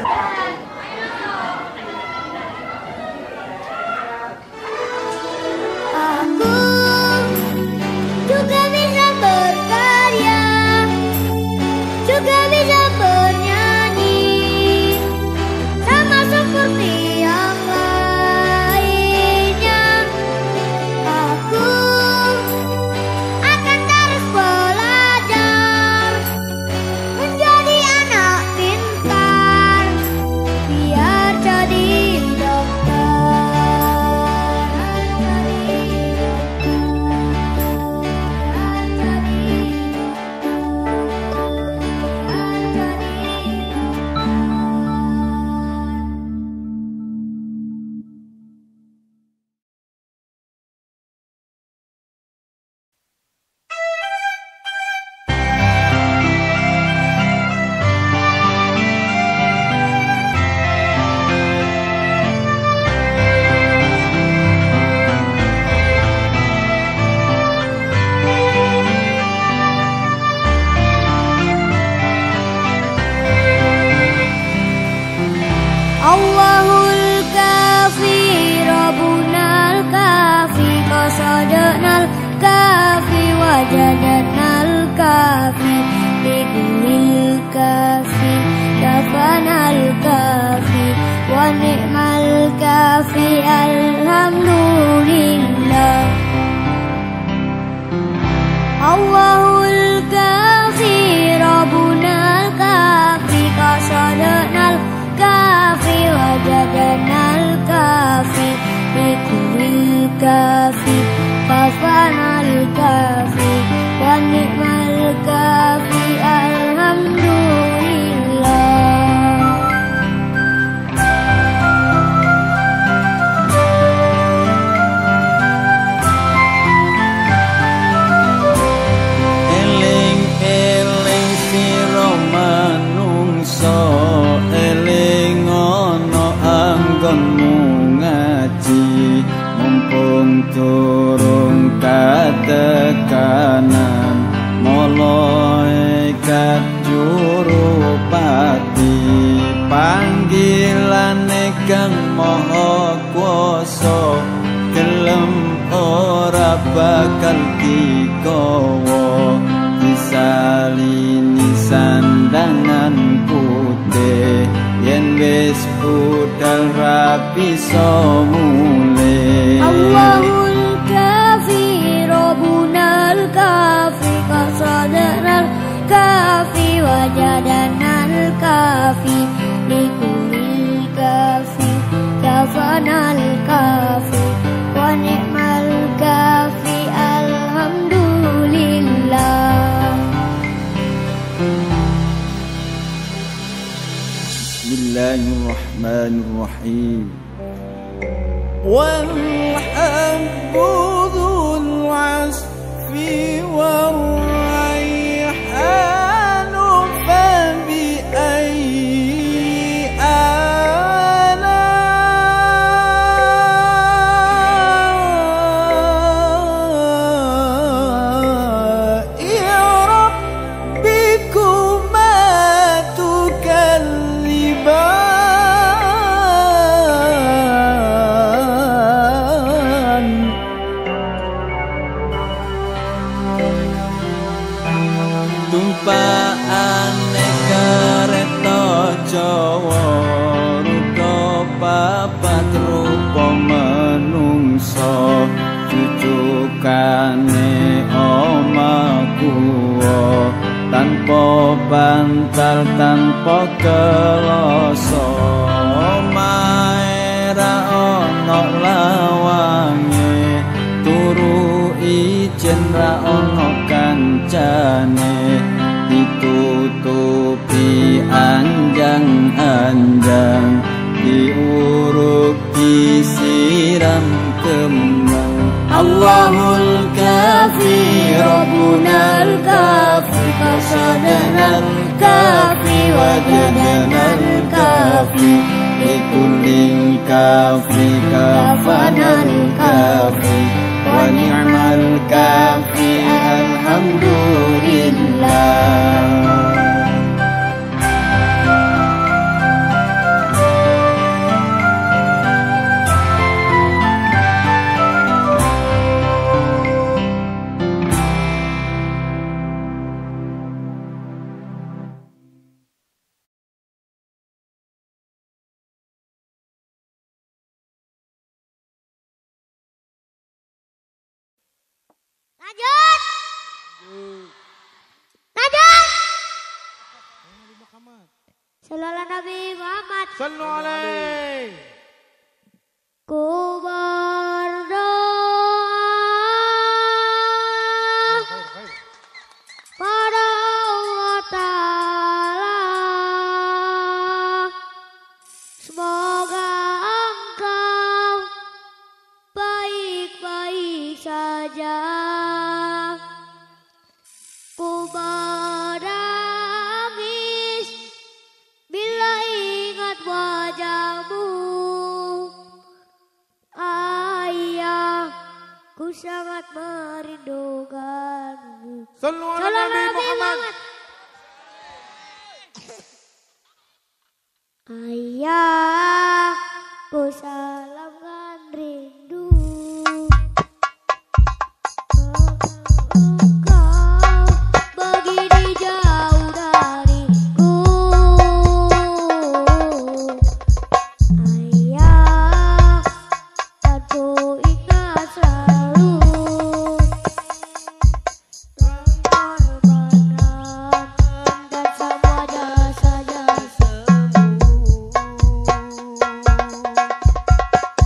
Aku juga bisa berkarya, juga bisa bernyanyi, sama seperti yang lainnya. Aku akan terus belajar, menjadi anak pintar, biar jadi Allahul kafi, Rabbunal kafi, qasadanal kafi, wajadanal kafi, bigulil kafi, kafanal kafi, wa ni'mal kafi, alhamdulillah. Allahul kafi, Rabbunal kafi, qasadanal kafi, wajadanal kafi, bikulil kafi, kafanal kafi, wa ni'mal kafi, alhamdulillah. Eling eling sira manungsa, eling ana anggonmu ngaji, mumpung durung katekanan malaikat juru pati, panggilane kang maha kuwasa, gelem ora bakal dikowo, disalini sandangan putih, yen wis budal rapi so mule. Allahul kafi, Rabbunal kafi, qasadanal kafi, wajadanal kafi, likulil kafi, kafanal kafi, wa ni'mal kafi, alhamdulillah. Bismillahirrahmanirrahim. والحب ذو العصف والريحان فبأي آلاء ربكما تكذبان. Tumpaane kereta Jawa, rute papat rupa menungso, jujukane omaku tanpa bantal tanpa keloso, maera ana lawange, turu ijen ra ana kancane, ditutupi anjang-anjang, diuruk disiram kembang. Allahul kafi, Rabbunal kafi, qasadanal kafi, wajadanal kafi, kullin kafi kafanal kafi wa ni'mal kafi alhamdulillah. Lanjut. Lanjut. Sallallahu Nabi Muhammad. Sallu alaihi. Ku berdoa pada Allah Ta'ala, semoga engkau baik-baik saja. Ku menangis bila ingat wajahmu, ayah, ku sangat merindukanmu. Sallu ala Nabi Muhammad. Ayah, ku salamkan rindu. Engkau begini jauh dariku. Ayah, dan ku ingat selalu pengorbanan dan semua jasa-jasamu.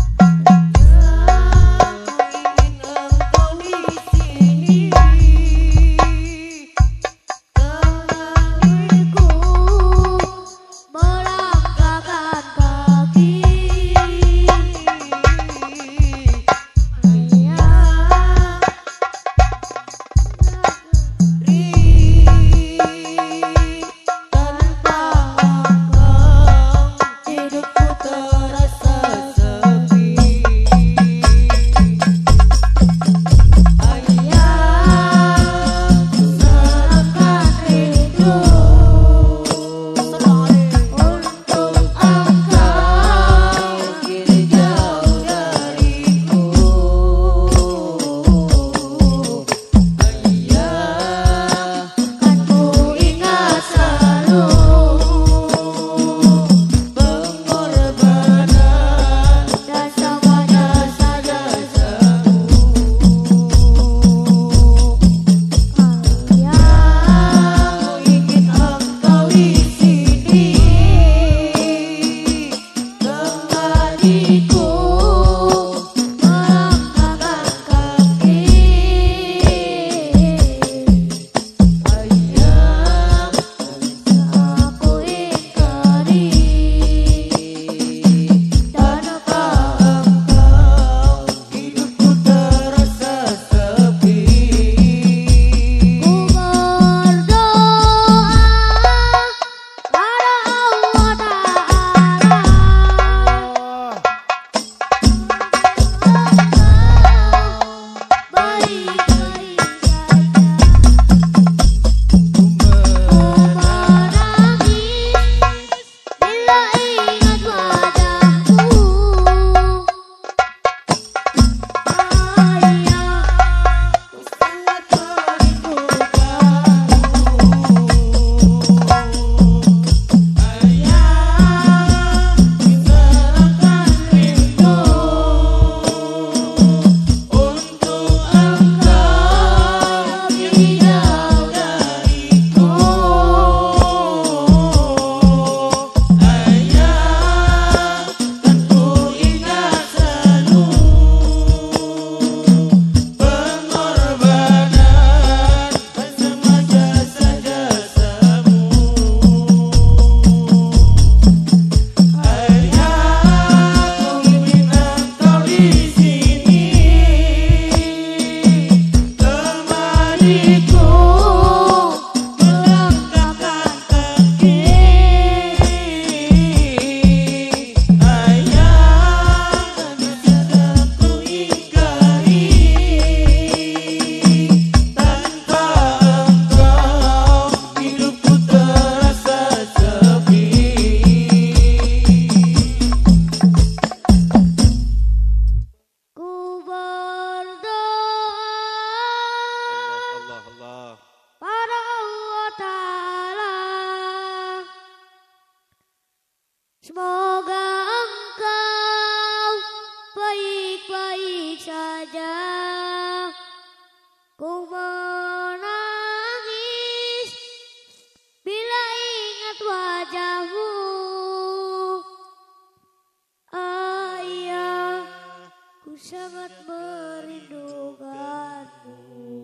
sangat merindukanmu.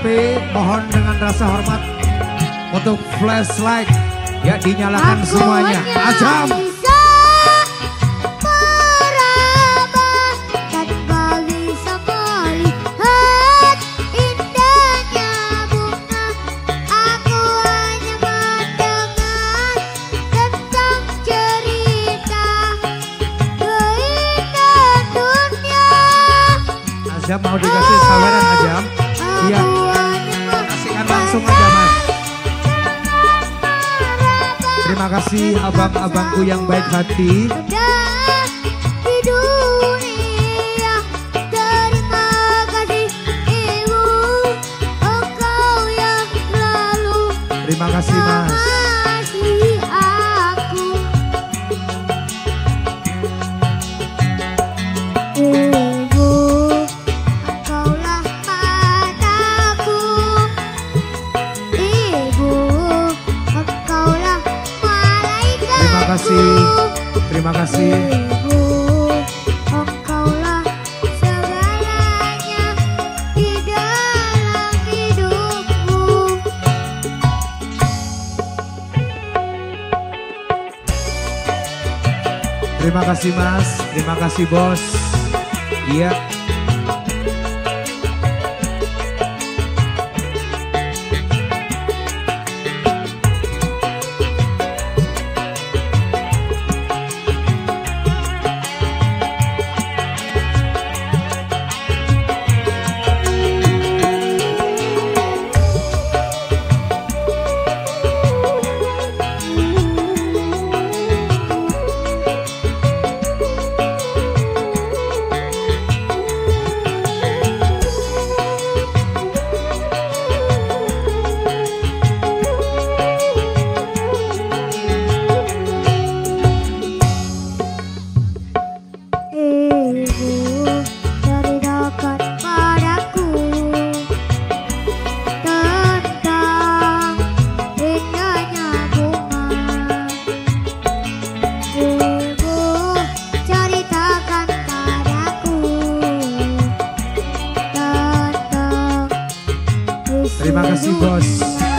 B, mohon dengan rasa hormat untuk flashlight ya dinyalakan Aku semuanya. hanya Azam. bisa meraba tanpa bisa melihat indahnya bunga. Aku hanya mendengar tentang cerita keindahan dunia. Azam mau dikasih saweran Azam? Iya. Kasihkan langsung aja Mas. Terima kasih abang-abangku yang baik hati. Di dunia, terima kasih Ibu, Engkau yang selalu Terima kasih Mas. mengasihi aku. Ibu, Engkaulah mataku. Ibu, Engkaulah malaikatku. Terima kasih. Terima kasih. Ibu, Engkaulah segalanya di dalam hidupku. Terima kasih Mas. Terima kasih Bos. Iya. Ibu, ceritakan padaku tentang indahnya bunga. Ibu, ceritakan padaku tentang Terima kasih Bos.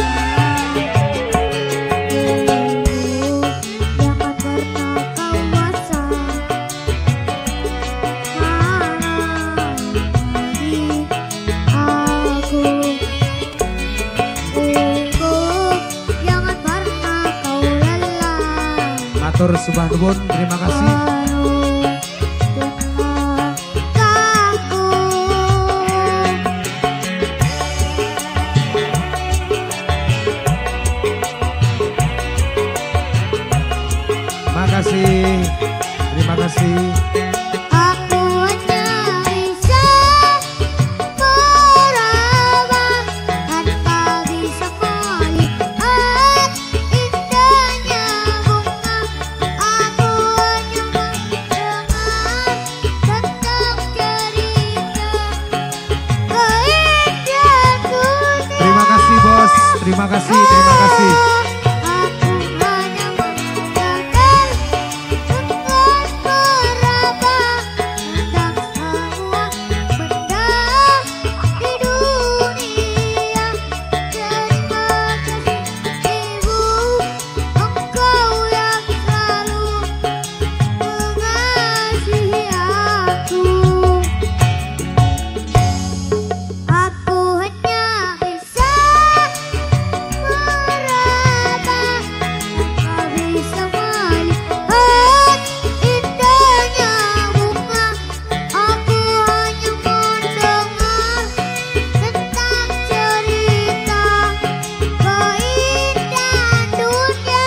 jangan pernah kau bosan menemani aku. Ibu, jangan pernah kau lelah Matur subah nuwun. Terima kasih. Terima kasih. Terima kasih. Aku hanya bisa meraba tanpa bisa melihat indahnya bunga. Aku hanya mendengar tentang cerita keindahan dunia. Terima kasih Bos. Terima kasih. Terima kasih. Aku hanya mendengar dengan meraba tentang semua benda di dunia. Terima kasih Ibu, Engkau yang selalu mengasihi aku. Aku hanya bisa meraba tanpa bisa melihat indahnya bunga. Aku hanya mendengar tentang cerita keindahan dunia.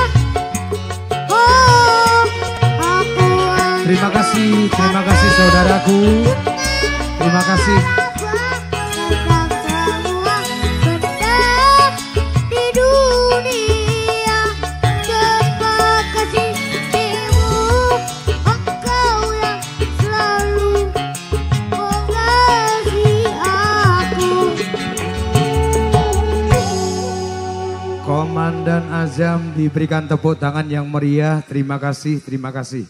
Oh, aku hanya Terima kasih. Terima kasih saudaraku. Terima kasih. tentang semua benda di dunia. Terima kasih Ibu, Engkau yang selalu mengasihi aku. Komandan Azam diberikan tepuk tangan yang meriah. Terima kasih. Terima kasih.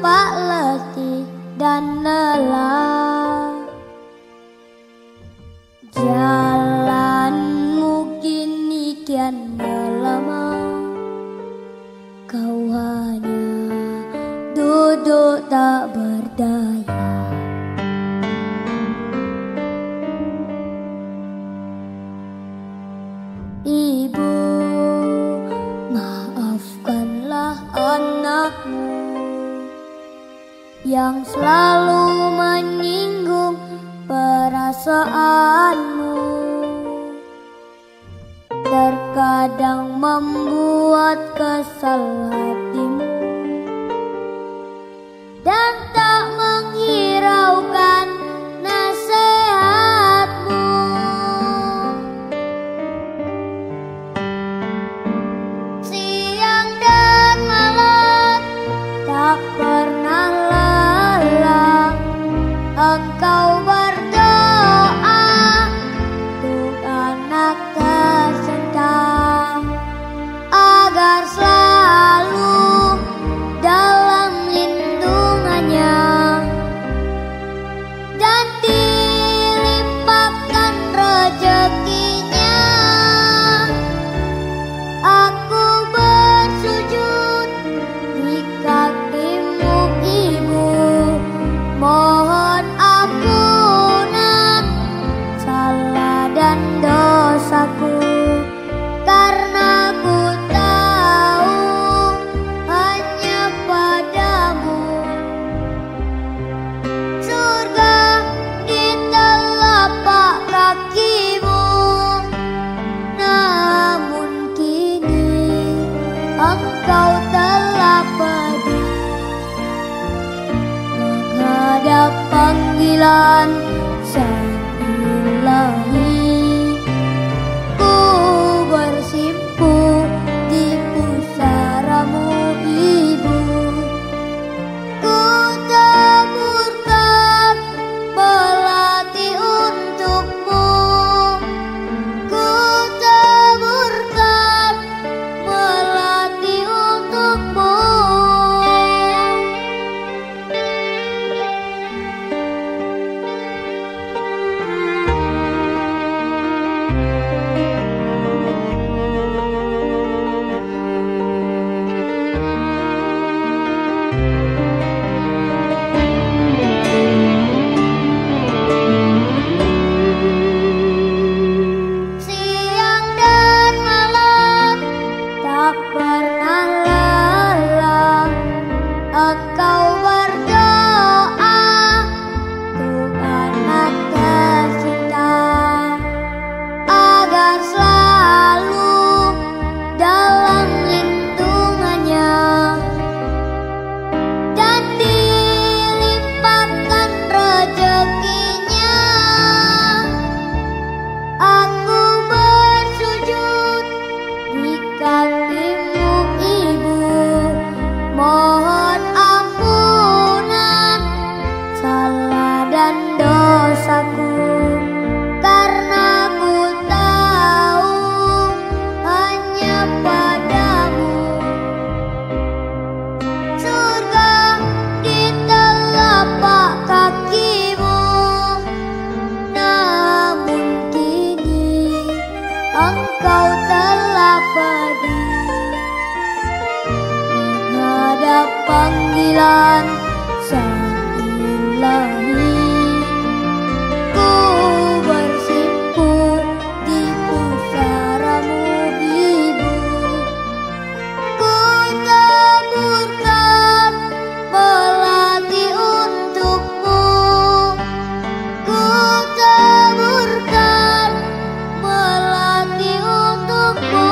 nampak letih dan lelah. Jalanmu kini kian melemah, kau hanya duduk tak berdaya. Ibu, maafkanlah anakmu yang selalu menyinggung perasaanmu, terkadang membuat kesal hatimu dan tak menghiraukan nasihatmu. Siang dan malam tak pernah lelah engkau berdoa untuk anak tercinta, agar selalu dalam lindungannya dan dilimpahkan rezekinya. Aku bersujud di kakimu ibu, mohon ampunan salah dan dosaku, karena ku tahu hanya padamu surga di telapak kakimu. Namun kini engkau telah pergi menghadap panggilan Sang Ilahi. Ku bersimpuh di pusaramu ibu, ku taburkan melati untukmu, ku taburkan melati untukmu. Siang dan malam tak pernah lelah engkau berdoa untuk anak tercinta, agar selalu dalam lindungannya dan dilimpahkan rezekinya. Aku bersujud di kakimu ibu, mohon ampunan salah dan dosaku, karena ku tahu hanya padamu surga di telapak kakimu. Namun kini engkau telah pergi menghadap panggilan Sang Ilahi. Ku bersimpuh di pusaramu ibu, ku taburkan melati untukmu, ku taburkan melati untukmu.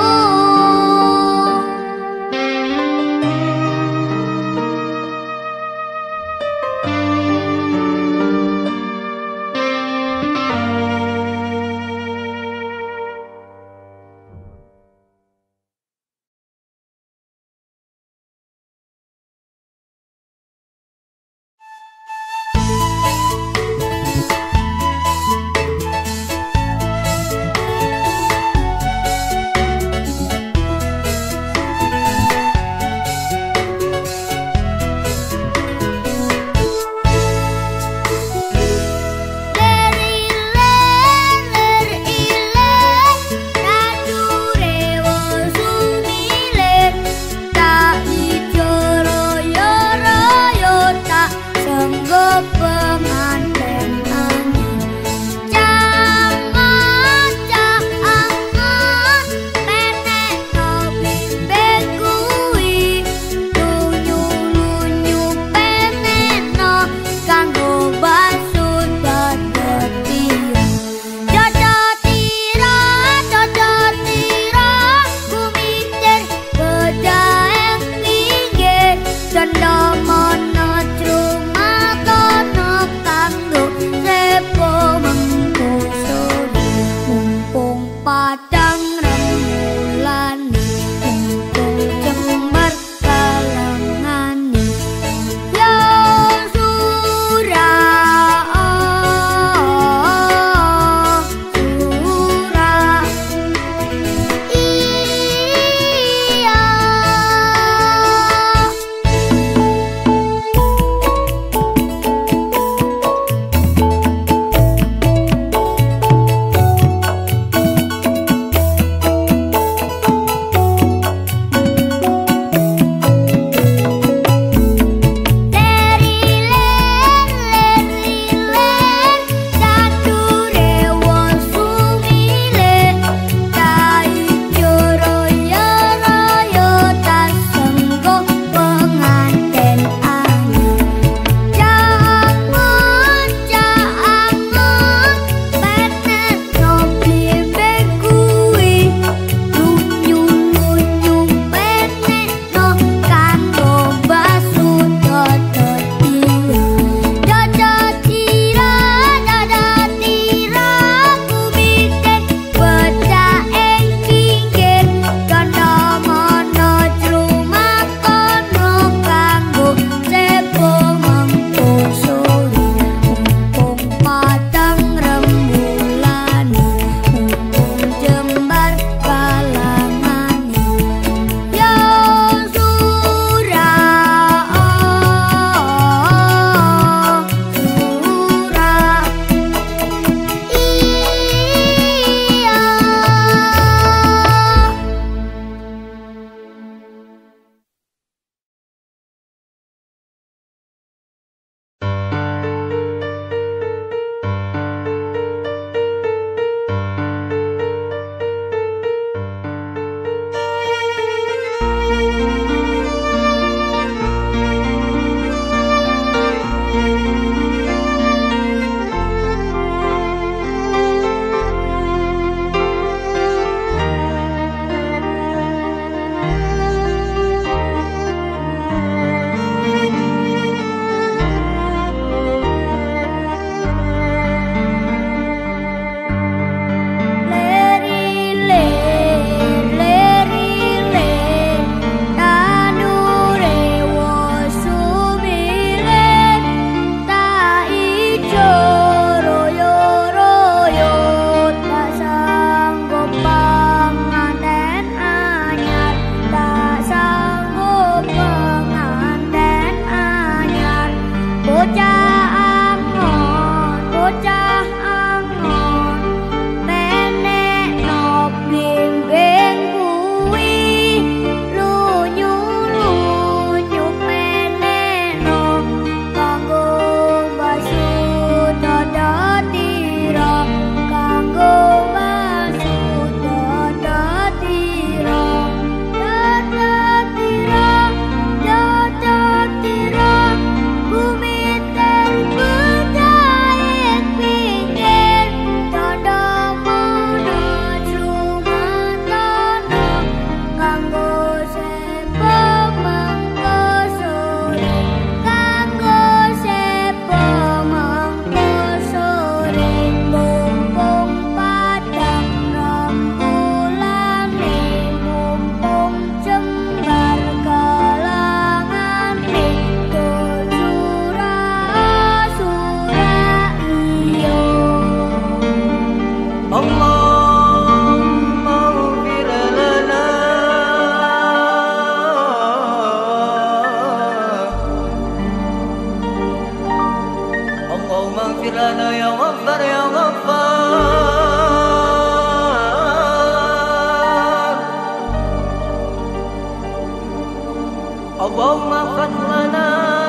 اللهم افتح لنا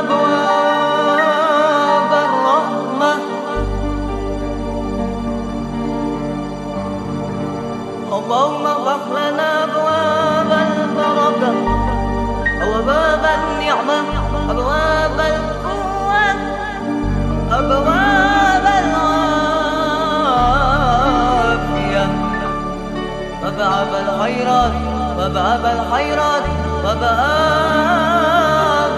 أبواب الرحمة اللهم افتح لنا أبواب البركة أبواب النعمة أبواب القوة أبواب العافية وباب الخيرات وباب الخيرات وباب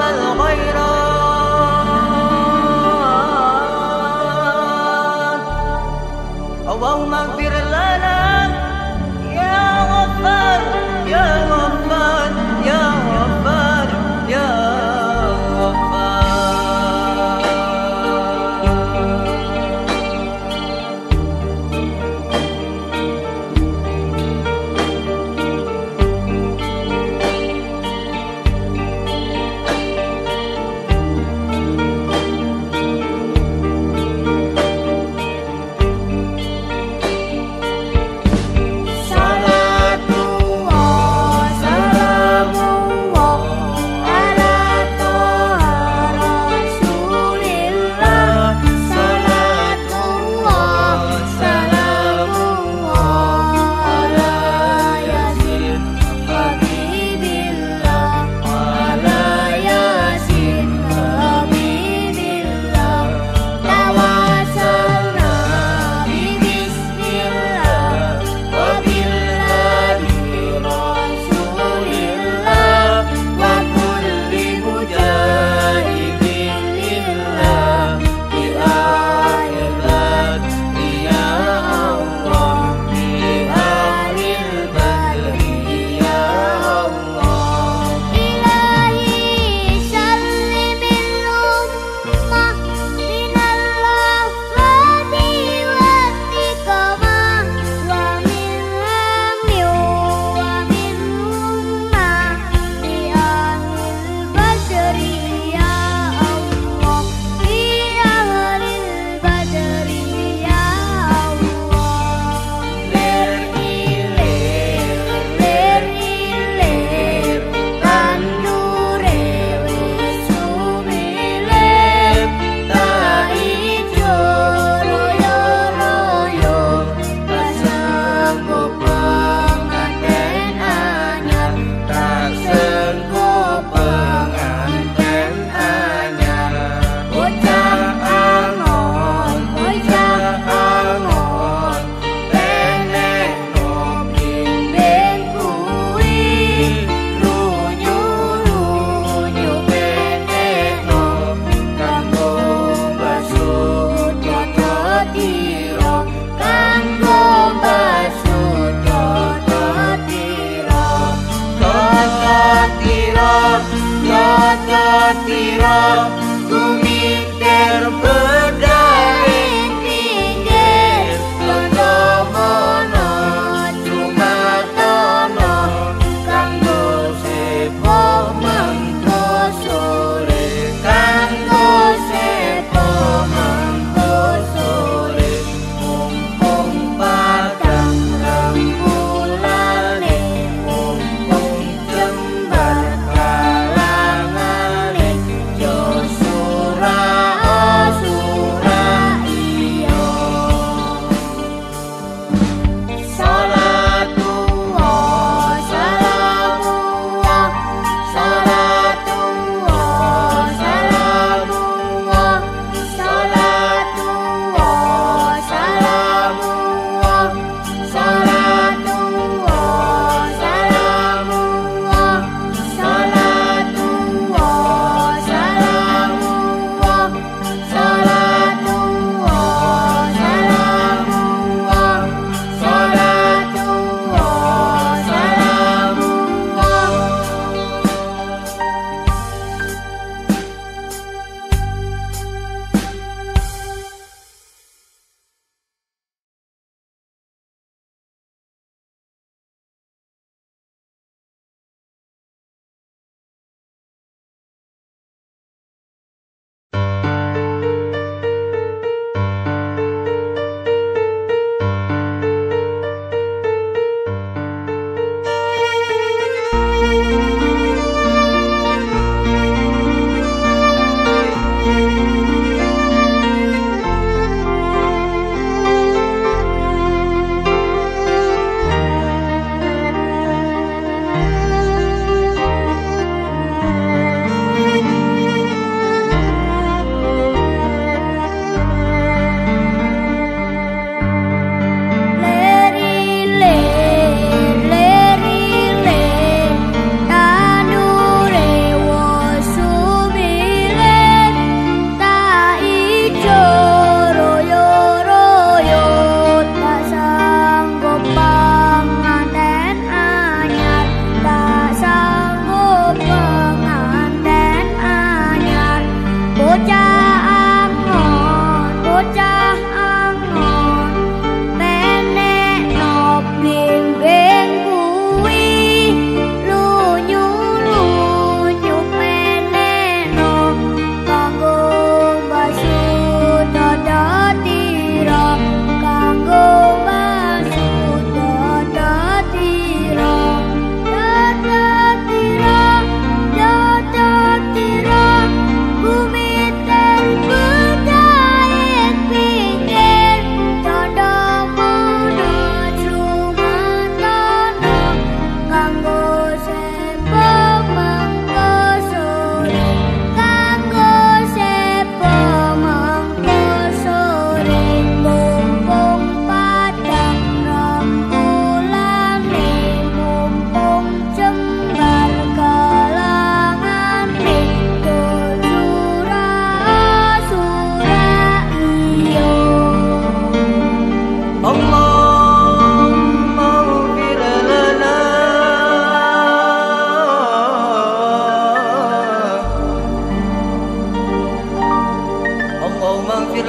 الخيرات اللهم اغفر لنا يا غفار يا غفار يا غفار يا Surah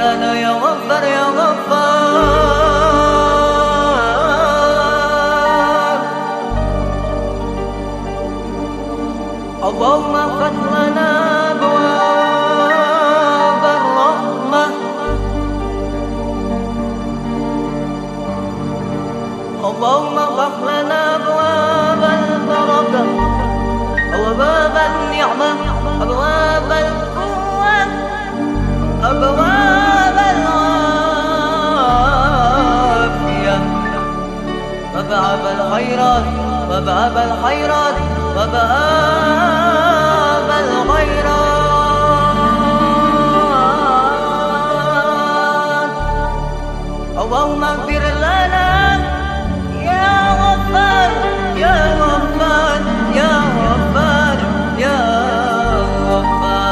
lana ya Ghaffar ya Ghaffar. Allahumma ighfir lana abwaab ar-rahmah. Allahumma ighfir lana abwaab al-barakah, abwaab an-ni'mah, abwaab al-quwwah, abwaab al-'afiyah, abwaab al-khairat, abwaab al-khairat, abwaab al-khairat. Allahumma ighfir lana ya Ghaffar ya Ghaffar ya Ghaffar ya Ghaffar.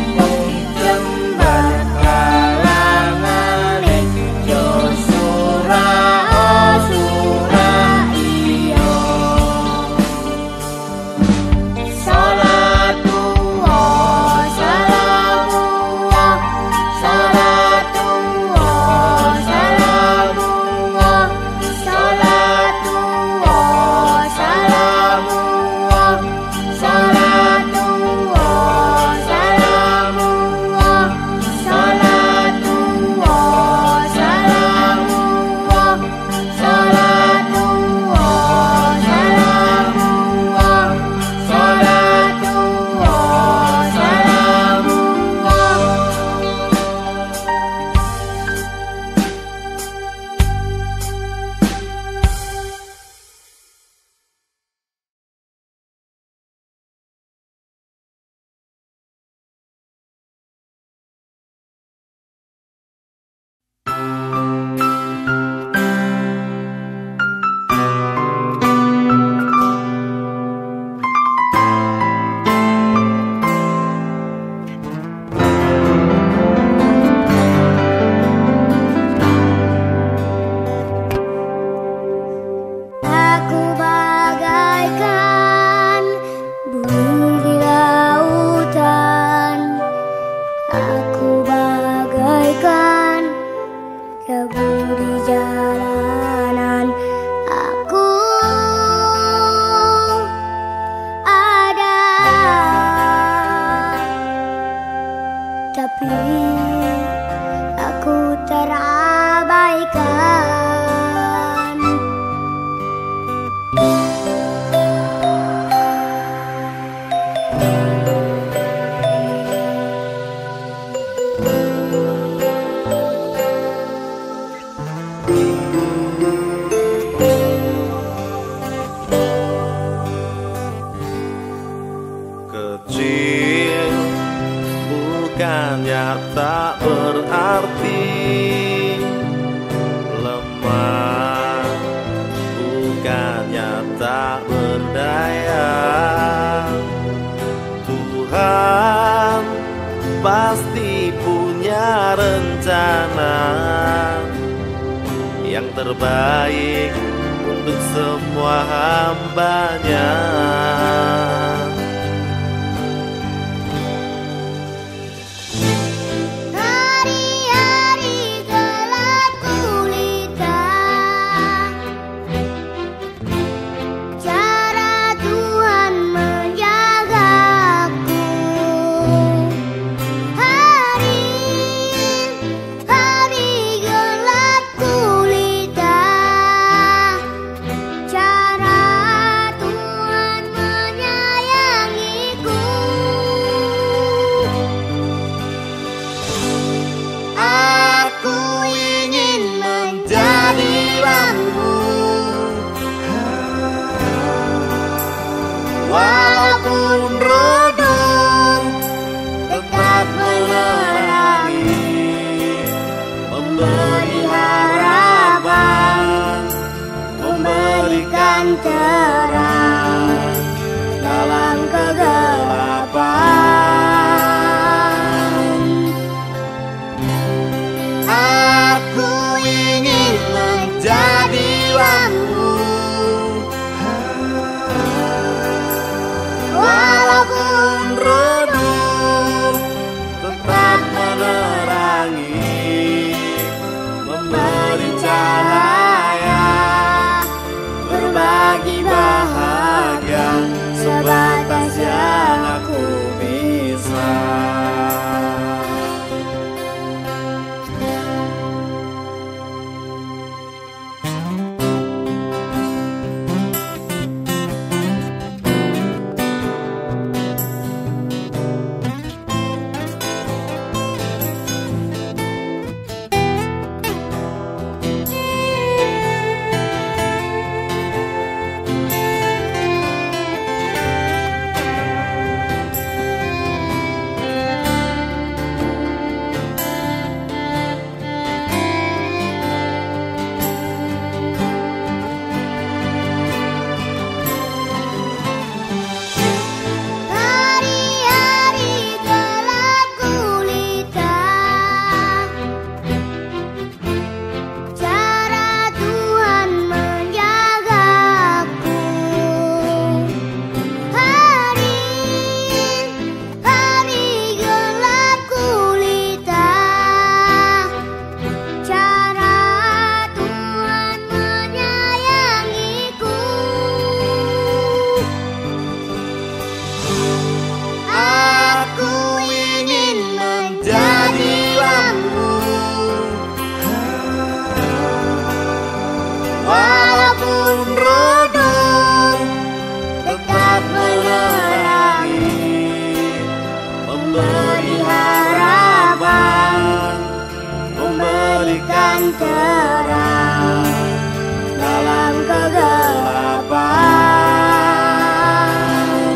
Surah debu di jalanan. Aku ada, tapi aku terabaikan. Kecil bukannya tak berarti, lemah bukannya tak berdaya. Tuhan pasti punya rencana yang terbaik untuk semua hambanya. Hari-hari gelap gulita, cara Tuhan menjagaku. Hari-hari gelap gulita, cara Tuhan menyayangiku. Aku ingin menjadi lampu, Walaupun redup tetap menerangi, memberi harapan, memberikan terang dalam kegelapan. aku ingin menjadi lampu, walaupun Redup tetap menerangi, memberi cahaya, berbagi bahagia sebatas yang aku bisa. hari-hari gelap gulita, cara Tuhan menjagaku. Hari-hari gelap gulita, cara Tuhan menyayangiku. Aku ingin menjadi lampu, Walaupun redup tetap menerangi, memberi harapan, memberikan terang dalam kegelapan.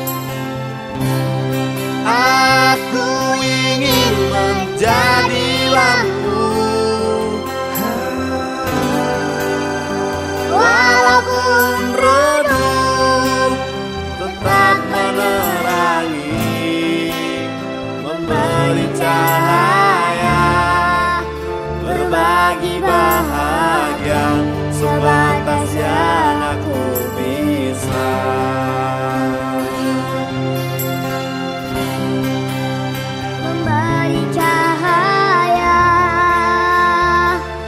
aku ingin menjadi lampu, walaupun Redup tetap menerangi, memberi cahaya, berbagi bahagia sebatas yang aku bisa. memberi cahaya,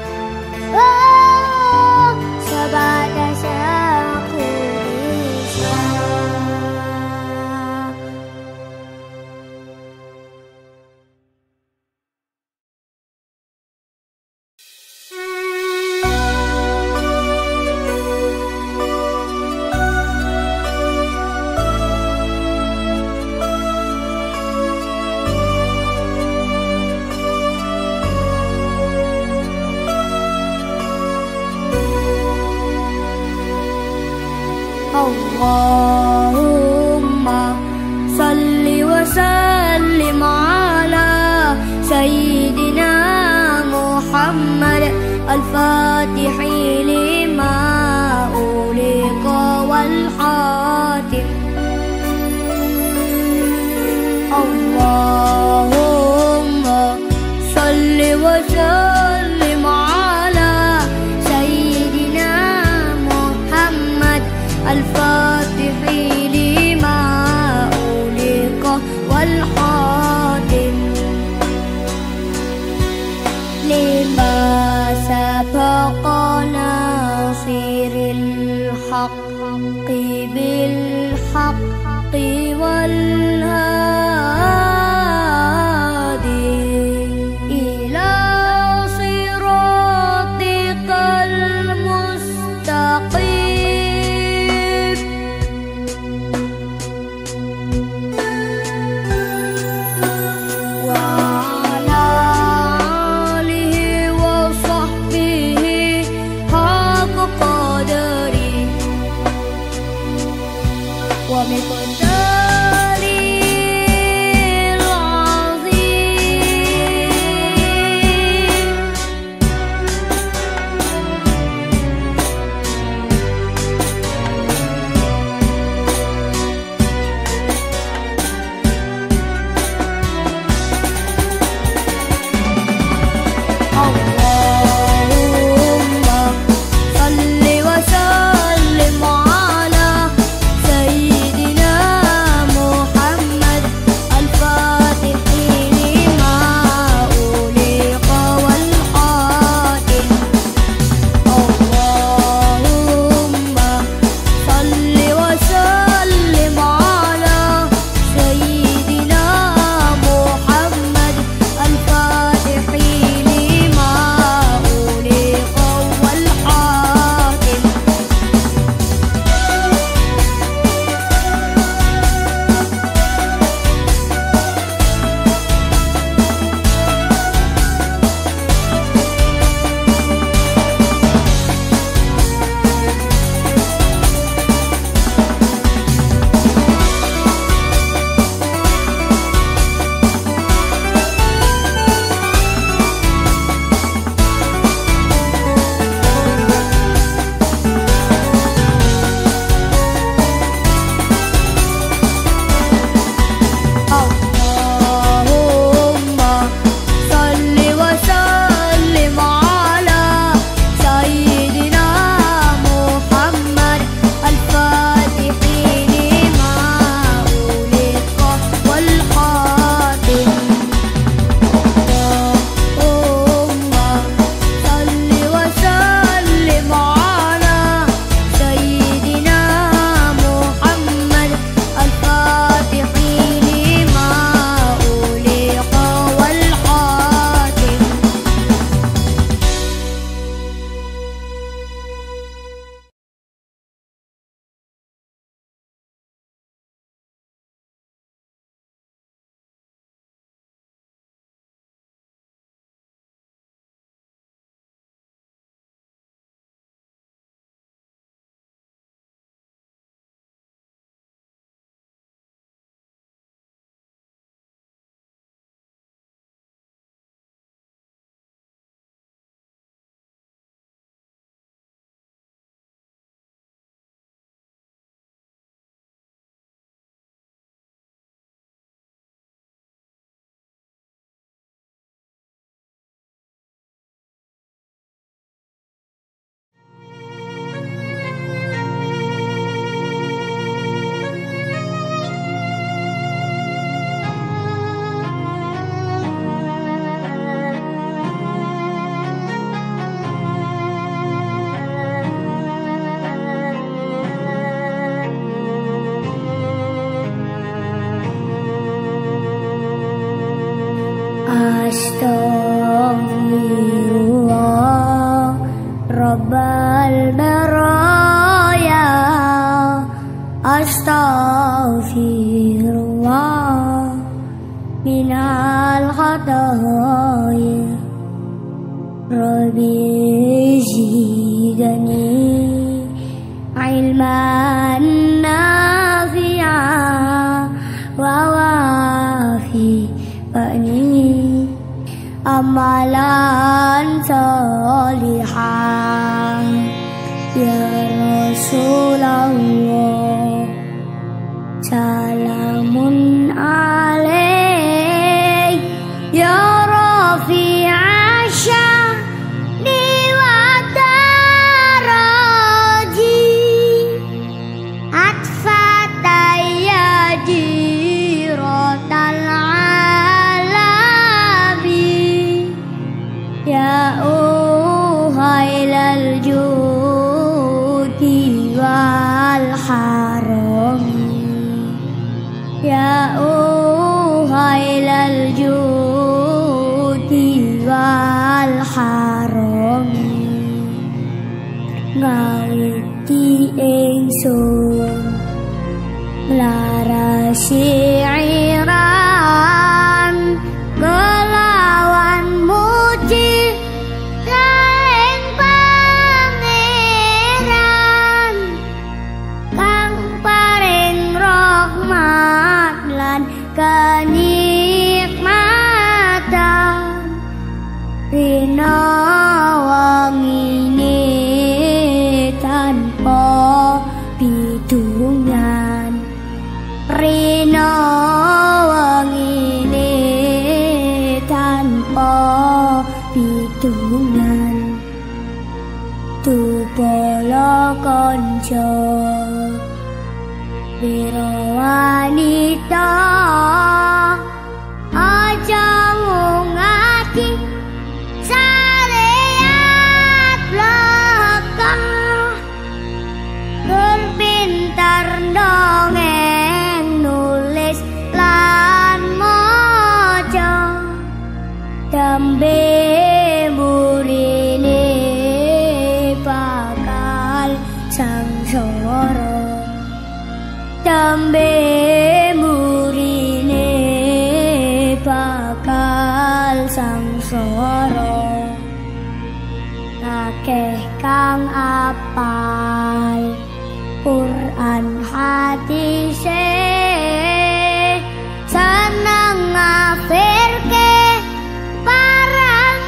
الفاتح لما أغلق والحاتم اللهم صل وسلم على سيدنا محمد الفاتح لما أغلق والحاتم لما سبق ناصر الحق بالحق والهادي إلى صراطك المستقيم وعلى آله وصحبه حق قدره ومقداره العظيم اللهم صل وسلم على سيدنا محمد الفاتح لما أغلق والحاتم اللهم صل وسلم على سيدنا محمد الفاتح لما أغلق والحاتم اللهم صل وسلم على سيدنا محمد الفاتح لما أغلق والحاتم اللهم صل وسلم على سيدنا محمد الفاتح لما أغلق والحاتم Astaghfirullah Rabbal baraya Astaghfirullah Minal khataya Rabbi zidni ilman nafi'an wa wafi'ni amalan salih Ya uhailal judi wal harami, ya uhailal judi wal harami, ngawiti ingsun lara syi'iran kelawan muji laing pangeran kang paring rahmat lan kenikmatan rina wangine tanpa bidungan rina wangine tanpa bidungan tupala kanca wira wanita aja ngati sareat belakang pintar dongeng nulis lan maca tembe murine bakal sangsara tembe murine bakal sangsara akeh kang apal Quran hadise seneng ngafirke parang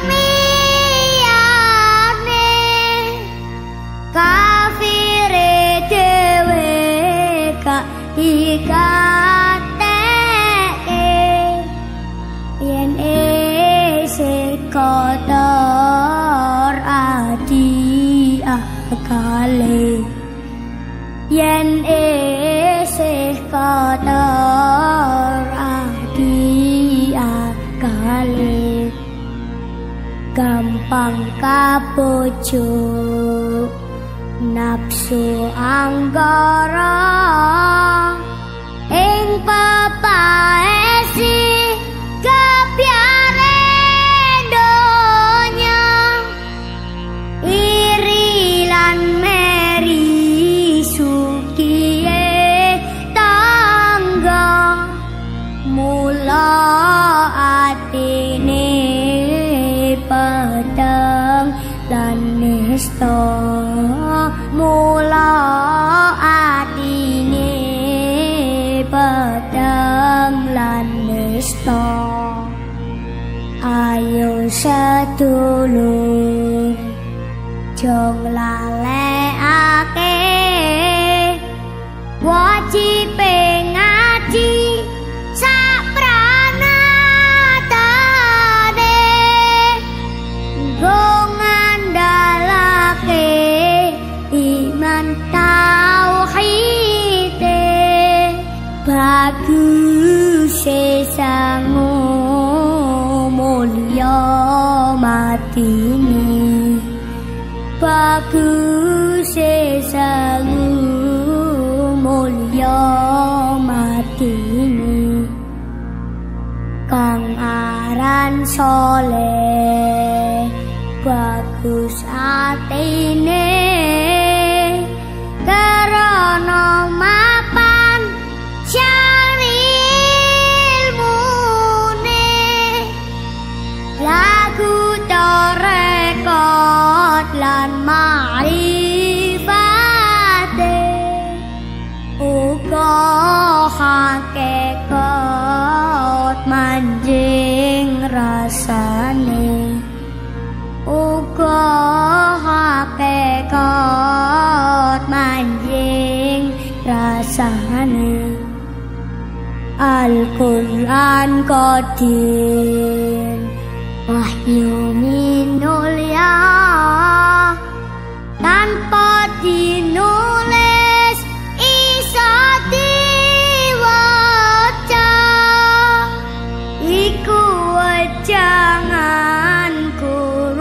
liyane kafire dhewe gak dikateke yen isih kotor adi akale yen isih kotor adi akale gampang kabujuk nafsu anggara ing pepaesi kebiare donya iri lan meri sukiye tangga mula atine peteng lan nista mula atine peteng lan nista ayo sedulur jong lalekake wajib ngaji sak pranatane nggo ngandalake iman tauhide bagus sangu mulya matine bagus sangu mulya matine kang aran soleh bagus atine karana mapan ilmune lagu tarekat lan ma'rifate uga hakikat manjing rasane uga hakikat manjing rasane Al-Quran Qadim wahyu minulya tanpa dinulis isa diwaca iku wejangan Quran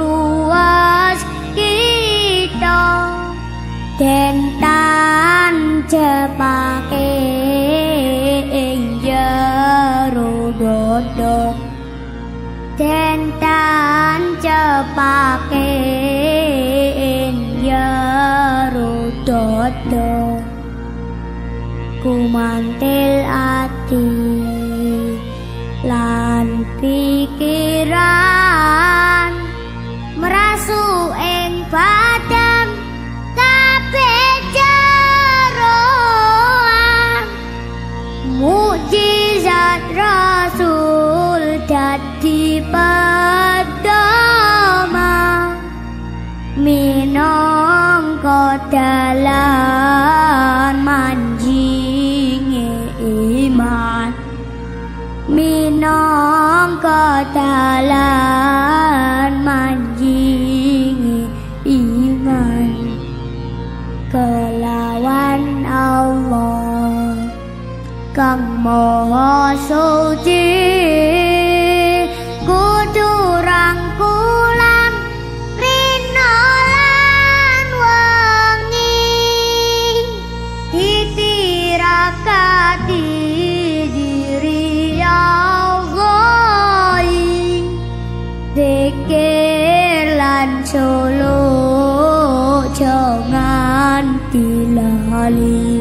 pakein ya rododo ku mantil ati lan pikiran merasu ing badan kabeh jaroan mukjizat Rasul dadi pedoman minangka dalan manjinge iman minangka dalan manjinge iman kelawan Allah kang maha suci kudu rangkulan rina lan wengi ditirakati diri Allah zikir lan solo jangan dilali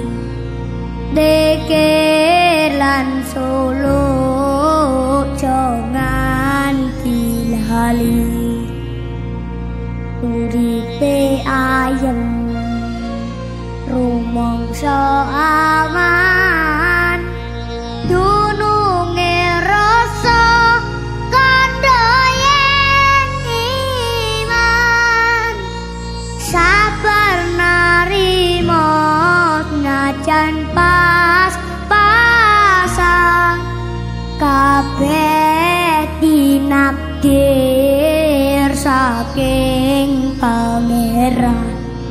zikir lan solo jangan dilali uripe ayem rumangsa aman dununge rasa kandha yen iman sabar narima najan pas pasan kabeh tinakdir saking pangeran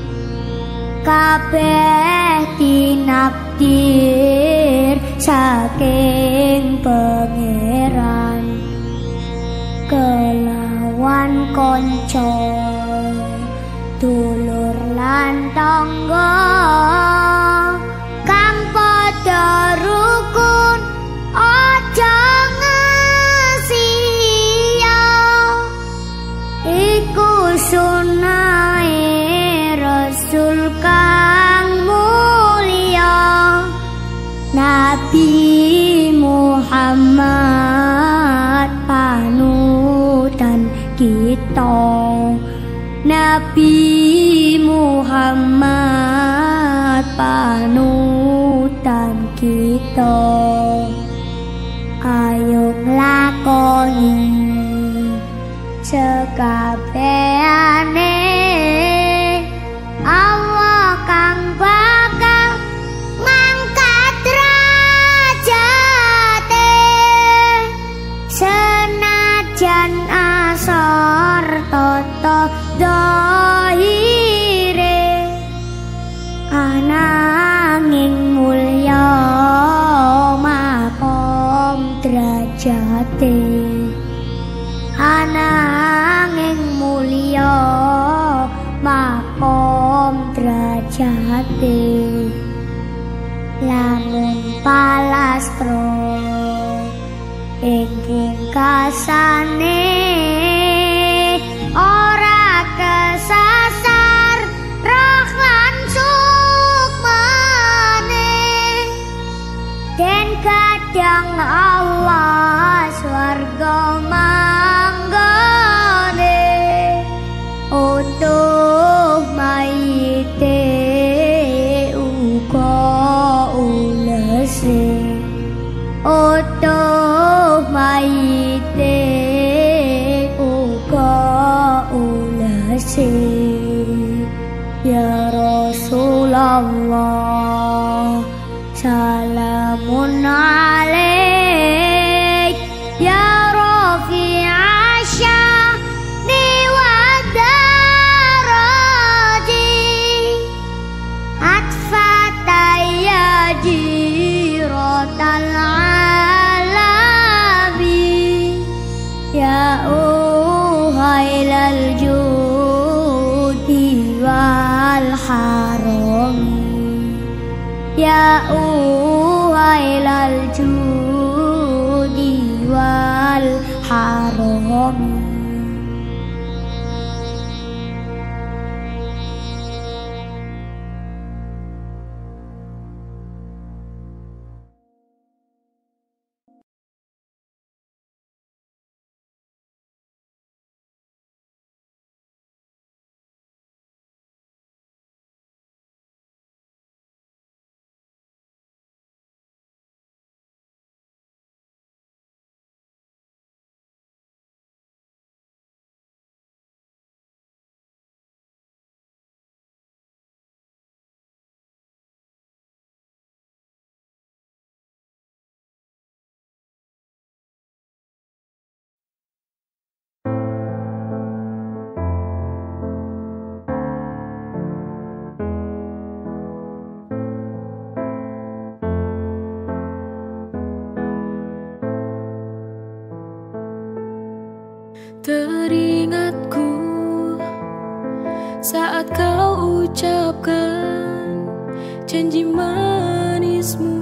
kabeh tinakdir saking pangeran kelawan kanca dulur lan tangga kang padha rukun aja ngasiya iku sunahe Rasul kang mulia Nabi Muhammad panutan kita Nabi Muhammad panutan kita ayo nglakoni sekabehane Allah kang bakal ngangkat derajate senajan asor toto dohire ananging mulya makom derajate ananging mulya makom derajate lamun palastra ing kasane ora kesasar roh lan sukmane den kadang Allah swarga manggone utuh mayite uga ulese utuh mayite uga ulese ya Rasulullah salamun alaik ya Rafi'a sya'ni wa daraji atfataya jiratal alabi ya uhailal judi wal harami ya uhailal judi wal harami saat kau ucapkan janji manismu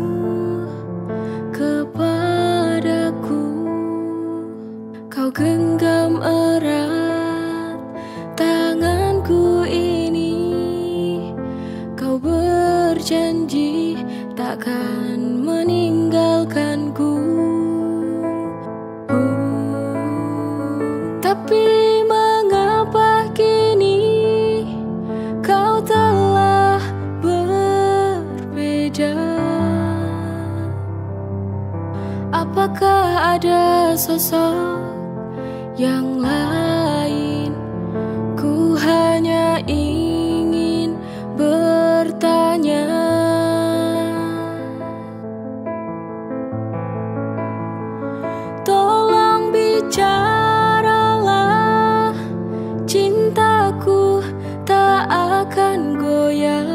kepadaku. Kau genggam erat tanganku ini, kau berjanji takkan meninggalkanku. Tapi mengapa kini kau telah berbeda? Apakah ada sosok yang lain? Ku hanya ingin bertanya. Tolong bicaralah, cintaku tak akan goyah.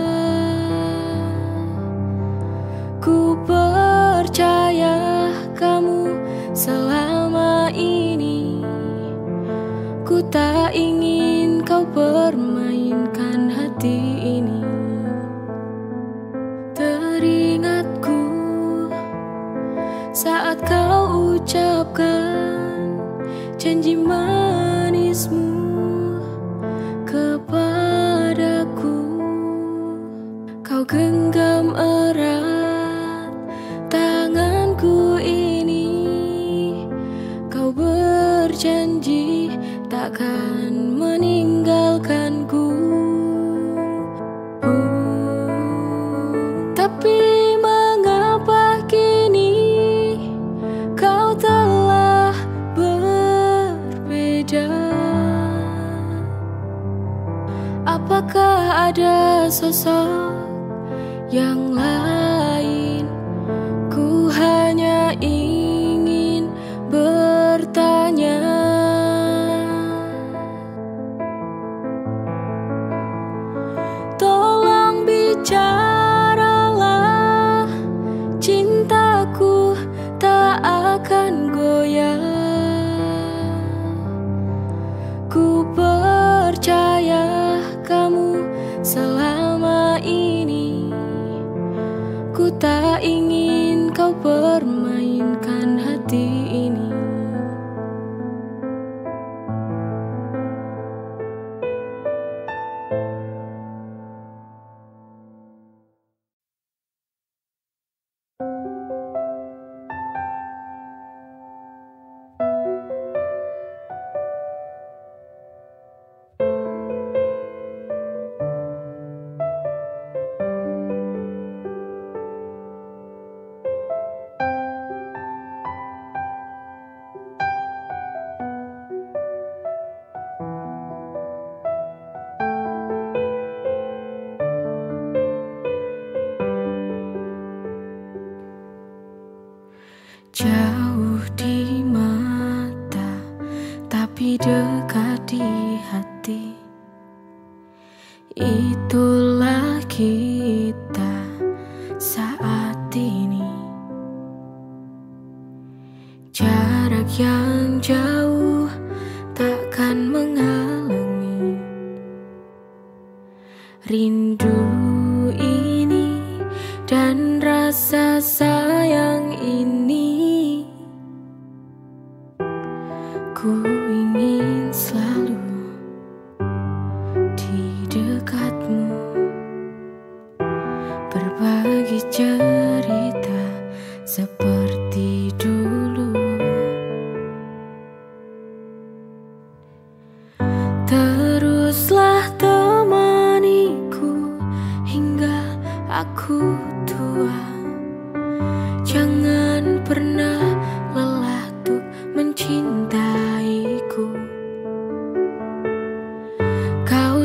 Ku percaya kamu selama ini. Ku tak ingin kau permainkan hati ini. Teringatku saat kau ucapkan janji manismu kepadaku. Kau genggam erat tanganku ini, kau berjanji takkan meninggalkanku. Tapi mengapa kini kau telah berbeda? Apakah ada sosok yang lain? Ku hanya ingin bertanya. Tolong bicaralah, cintaku tak akan goyah. Ku percaya kamu selama ini. Ku tak ingin kau permainkan hati ini. Jauh di mata, tapi dekat di hati. Itulah kita saat ini. Jarak yang jauh takkan menghalangi rindu ini dan rasa sayang ini. Ku ingin selalu di dekatmu, berbagi cerita seperti dulu. Teruslah temaniku hingga aku tua. Jangan pernah lelah untuk mencintaiku. Kau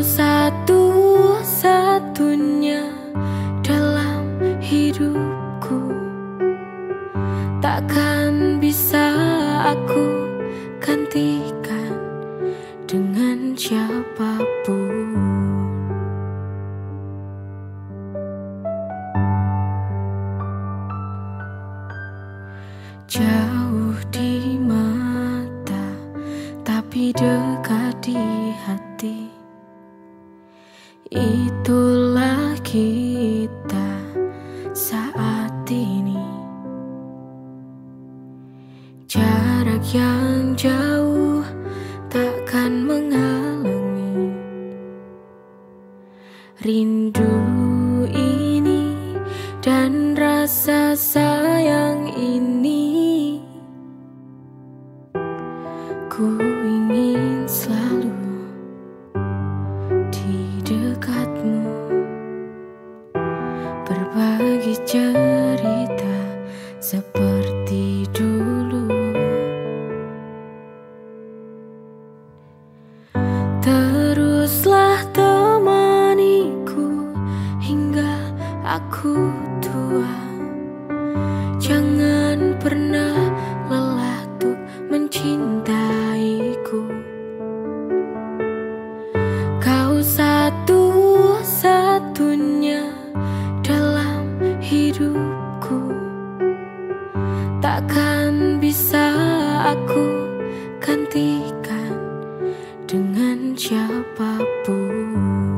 satu-satunya dalam hidupku. Takkan bisa aku gantikan dengan siapapun. Jauh di mata, tapi dekat di hati. Itulah kita saat ini. Jarak yang jauh takkan menghalangi rindu ini dan rasa sayang ini. Ku ingin selalu di dekatmu, berbagi cerita seperti dulu. Teruslah temaniku hingga aku tua. Jangan pernah lelah untuk mencintaiku. Kau satu-satunya dalam hidupku. Takkan bisa aku gantikan dengan siapapun.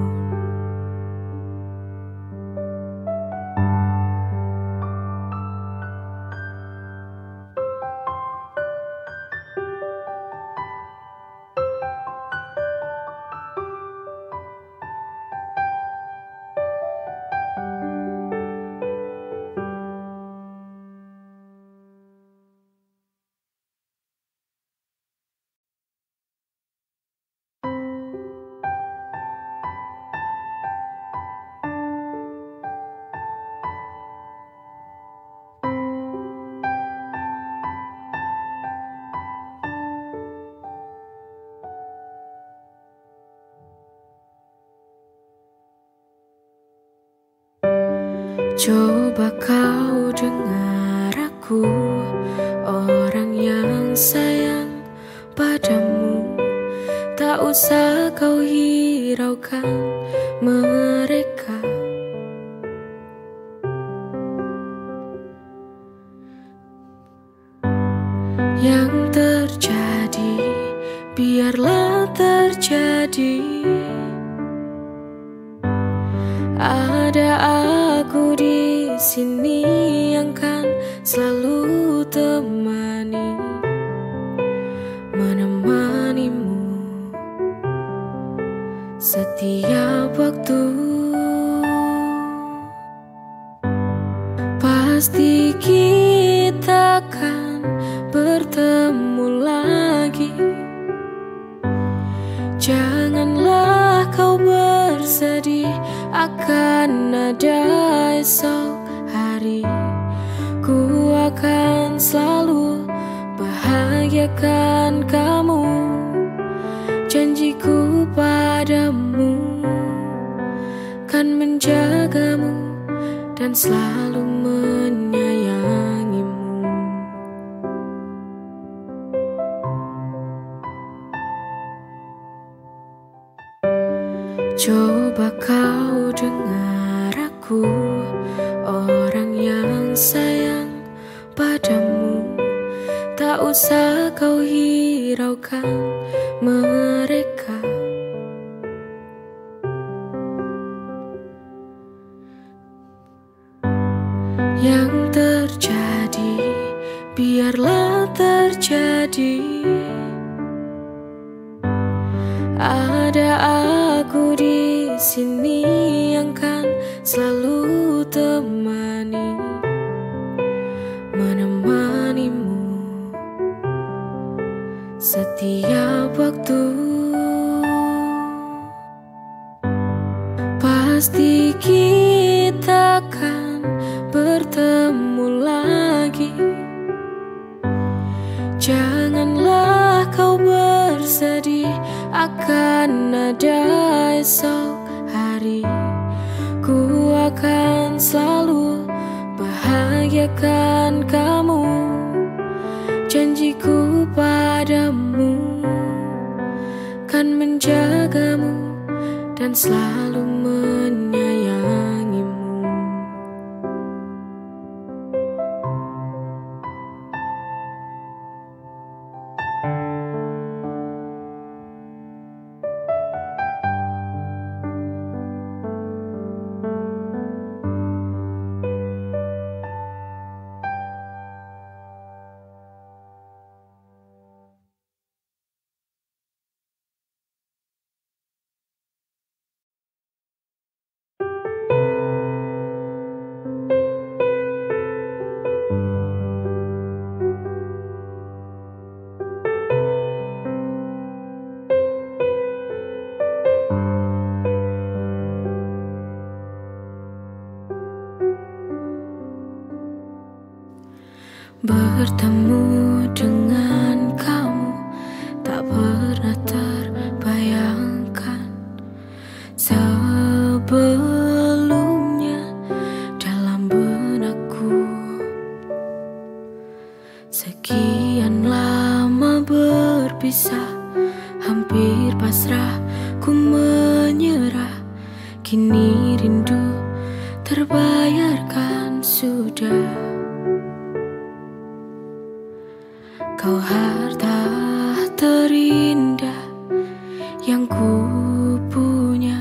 Coba kau dengar aku, orang yang sayang padamu. Tak usah kau hiraukan mereka. Yang terjadi biarlah terjadi. Ada aku di sini yang kan selalu temani, menemanimu setiap waktu. Pasti kita akan bertemu lagi. Janganlah kau bersedih, akan ada esok hari. Ku akan selalu bahagiakan kamu. Janjiku padamu kan menjagamu dan selalu menyayangimu. Coba kau dengar aku, orang yang sayang padamu. Tak usah kau hiraukan mereka. Yang terjadi biarlah terjadi. Ada aku di sini yang kan selalu temani, menemanimu setiap waktu. Pasti kita akan bertemu lagi. Janganlah kau bersedih, akan ada esok hari. Ku akan selalu bahagiakan kamu. Janjiku padamu kan menjagamu dan selalu menyayangimu. menyerah, kini rindu terbayarkan sudah. Kau harta terindah yang ku punya,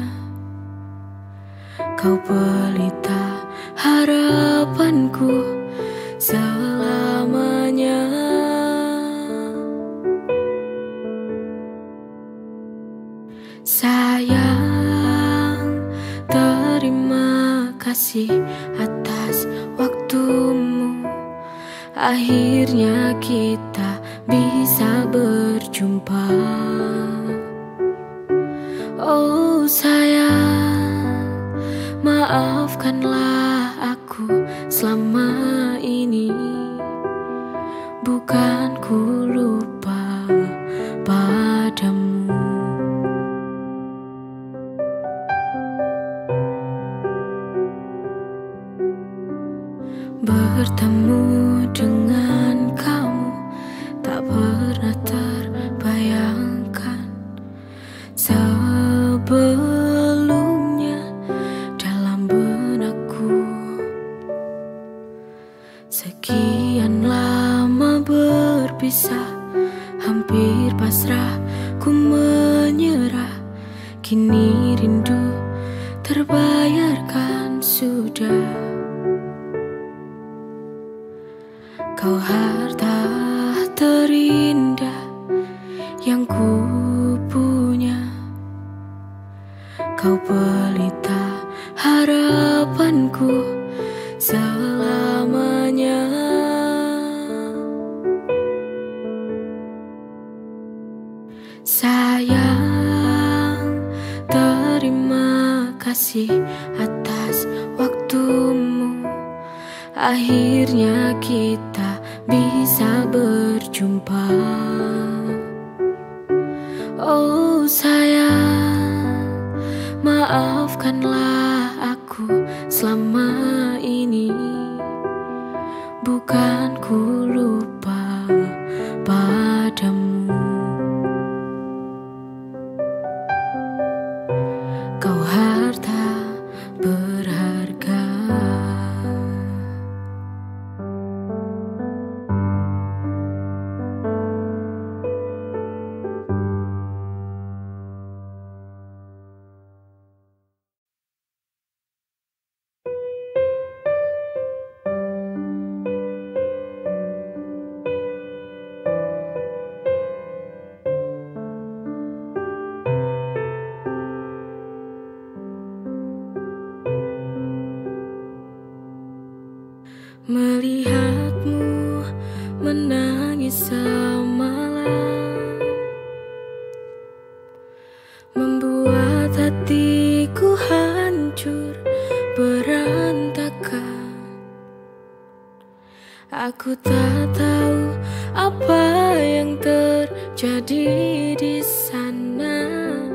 kau pelita harapanku selamanya. Sayang, terima kasih atas waktumu. Akhirnya kita bisa berjumpa. Oh sayang, maafkanlah aku selama ini. Bukan ku lupa padamu. Bertemu dengan kamu tak pernah terbayangkan sebelumnya dalam benakku. Sekian lama berpisah, hampir pasrah ku menyerah. Kini rindu terbayarkan sudah. Kau harta terindah yang ku punya, kau pelita harapanku selamanya. Sayang, terima kasih atas waktumu. Akhirnya kita bisa berjumpa. Oh sayang, maafkanlah aku selama ini. Bukan ku lupa padamu. Kau harta berharga. Melihatmu menangis semalam membuat hatiku hancur berantakan. Aku tak tahu apa yang terjadi di sana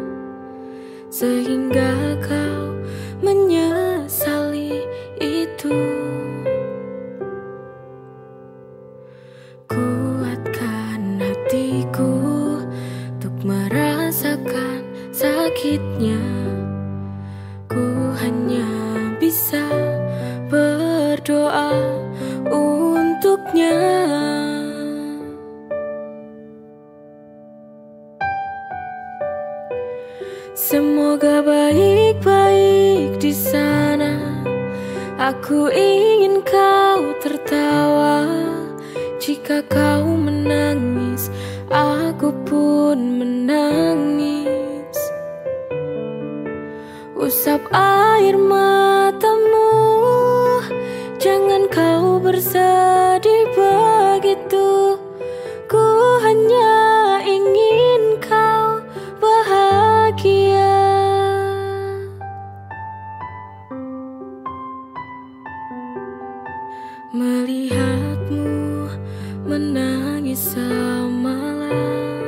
sehingga kau menyesali itu. Kuatkan hatiku untuk merasakan sakitnya. Ku hanya bisa berdoa untuknya. Semoga baik-baik di sana. Aku ingin kau tertawa. Jika kau menangis, aku pun menangis. Usap air matamu, jangan kau bersedih begitu. Ku hanya ingin kau bahagia. Melihatmu menangis semalam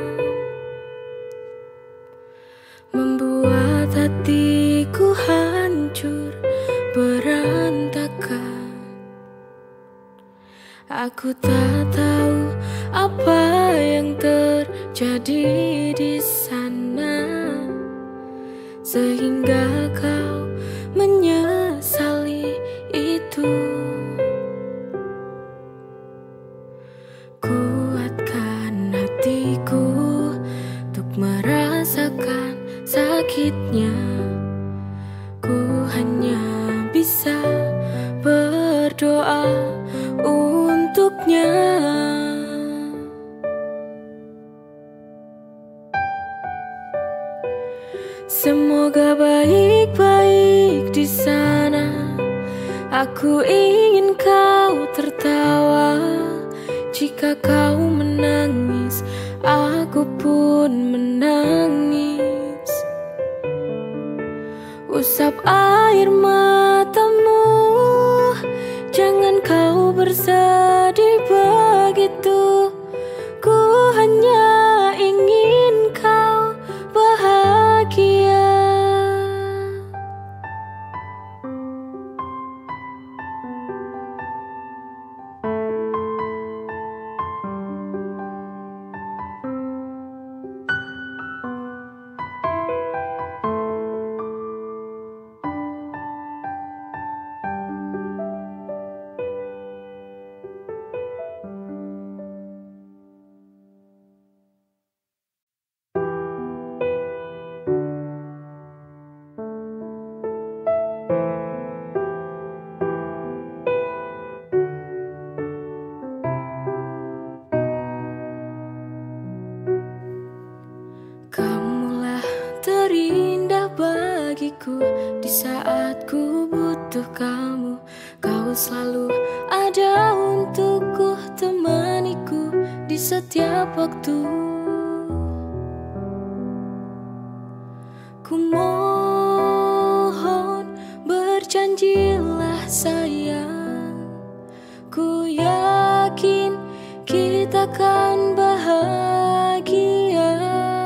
membuat hatiku hancur berantakan. Aku tak tahu apa yang terjadi di sana sehingga kau menyesali itu. Kuatkan hatiku untuk merasakan sakitnya. Ku hanya bisa berdoa untuknya. Semoga baik-baik di sana. Aku ingin kau tertawa. Jika kau menangis, aku pun menangis. Usap air matamu, jangan kau bersedih begitu. Ku hanya ingin kau bahagia. Di saat ku butuh kamu, kau selalu ada untukku, temaniku di setiap waktu. Ku mohon berjanjilah sayang, ku yakin kita kan bahagia.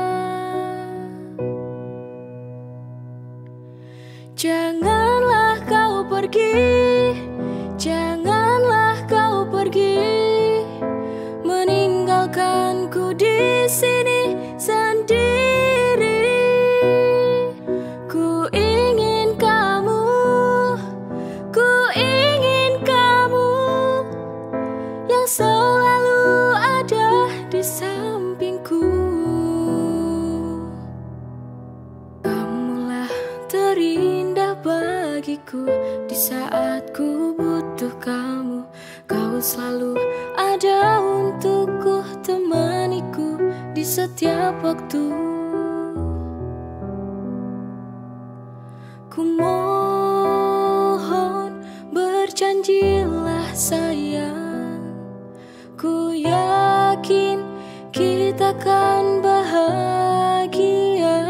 Janganlah kau pergi, janganlah kau pergi, meninggalkanku di sini sendiri. Ku ingin kamu, ku ingin kamu yang selalu ada di sampingku. Kamulah terindah bagiku di saat ku butuh kamu, kau selalu ada untukku, temaniku di setiap waktu. Ku mohon berjanjilah sayang, ku yakin kita kan bahagia.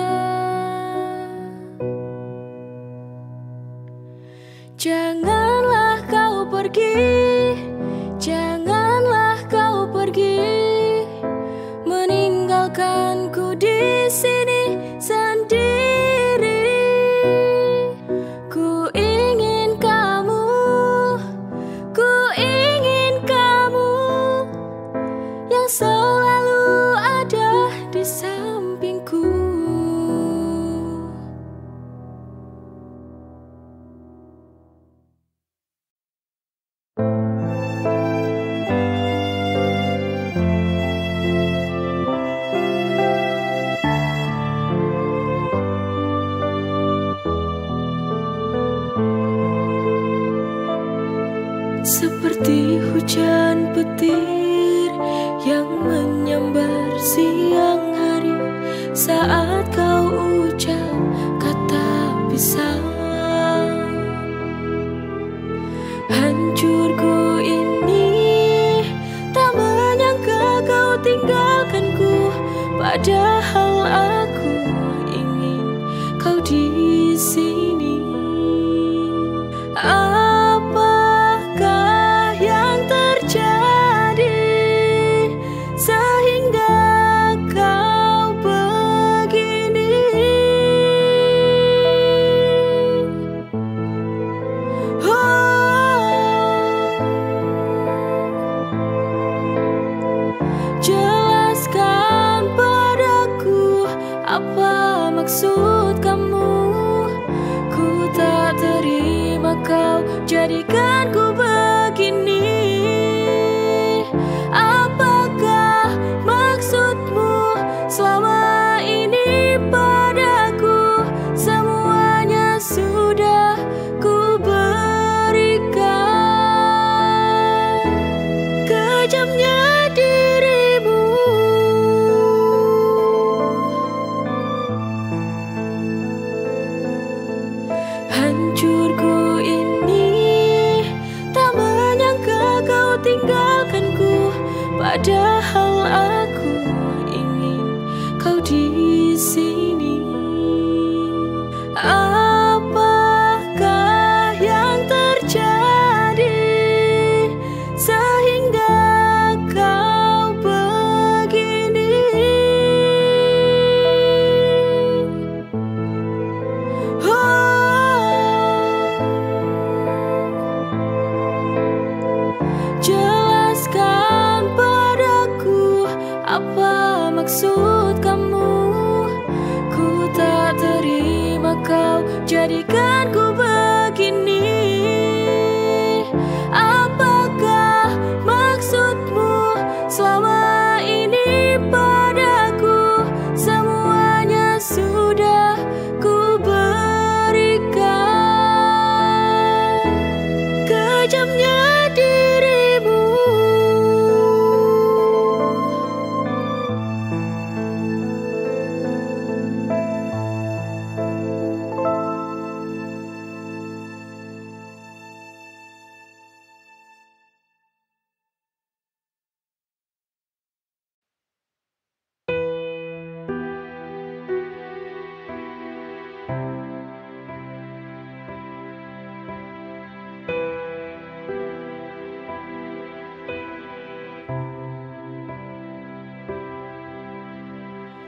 Janganlah kau pergi, janganlah kau pergi, meninggalkanku di sini sendiri. Ku ingin kamu, ku ingin kamu yang selalu ada di sampingku. Seperti hujan petir yang menyambar siang hari saat kau ucap kata pisah. Hancurku ini tak menyangka kau tinggalkanku, padahal aku ingin kau di sini. Apakah yang terjadi?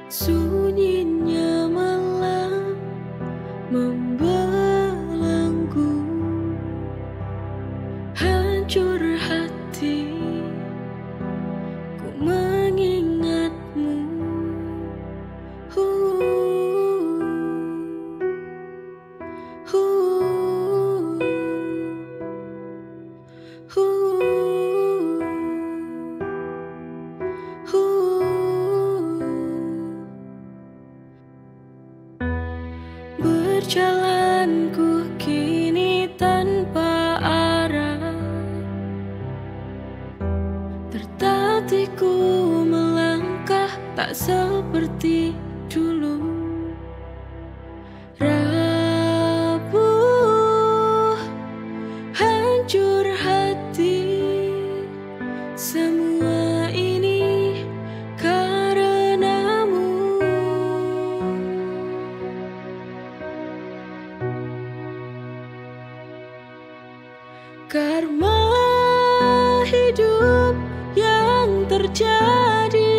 sunyinya malam membelenggu, hancur hati ku mengingatmu. Hu, hu, hu, hu. Berjalanku kini tanpa arah, tertatiku melangkah tak seperti dulu. Rapuh, hancur hati, semua ini karenamu. Karma hidup yang terjadi,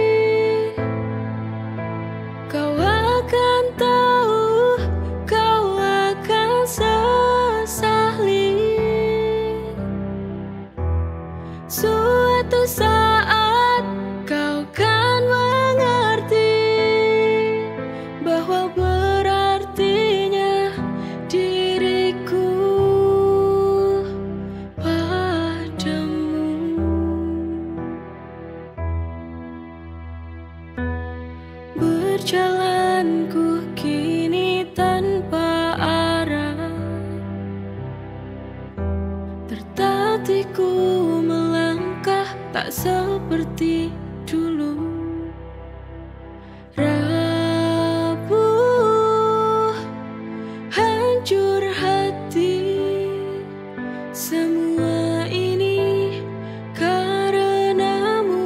kau akan tahu, kau akan sesali. Suatu saat kau kan mengerti bahwa berartinya diriku padamu. Berjalanku kini tanpa arah, tertatiku melangkah tak seperti dulu. Rapuh, hancur hati, semua ini karenamu.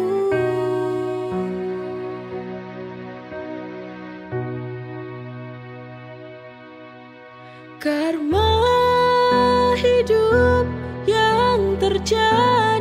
Karma hidup yang terjadi,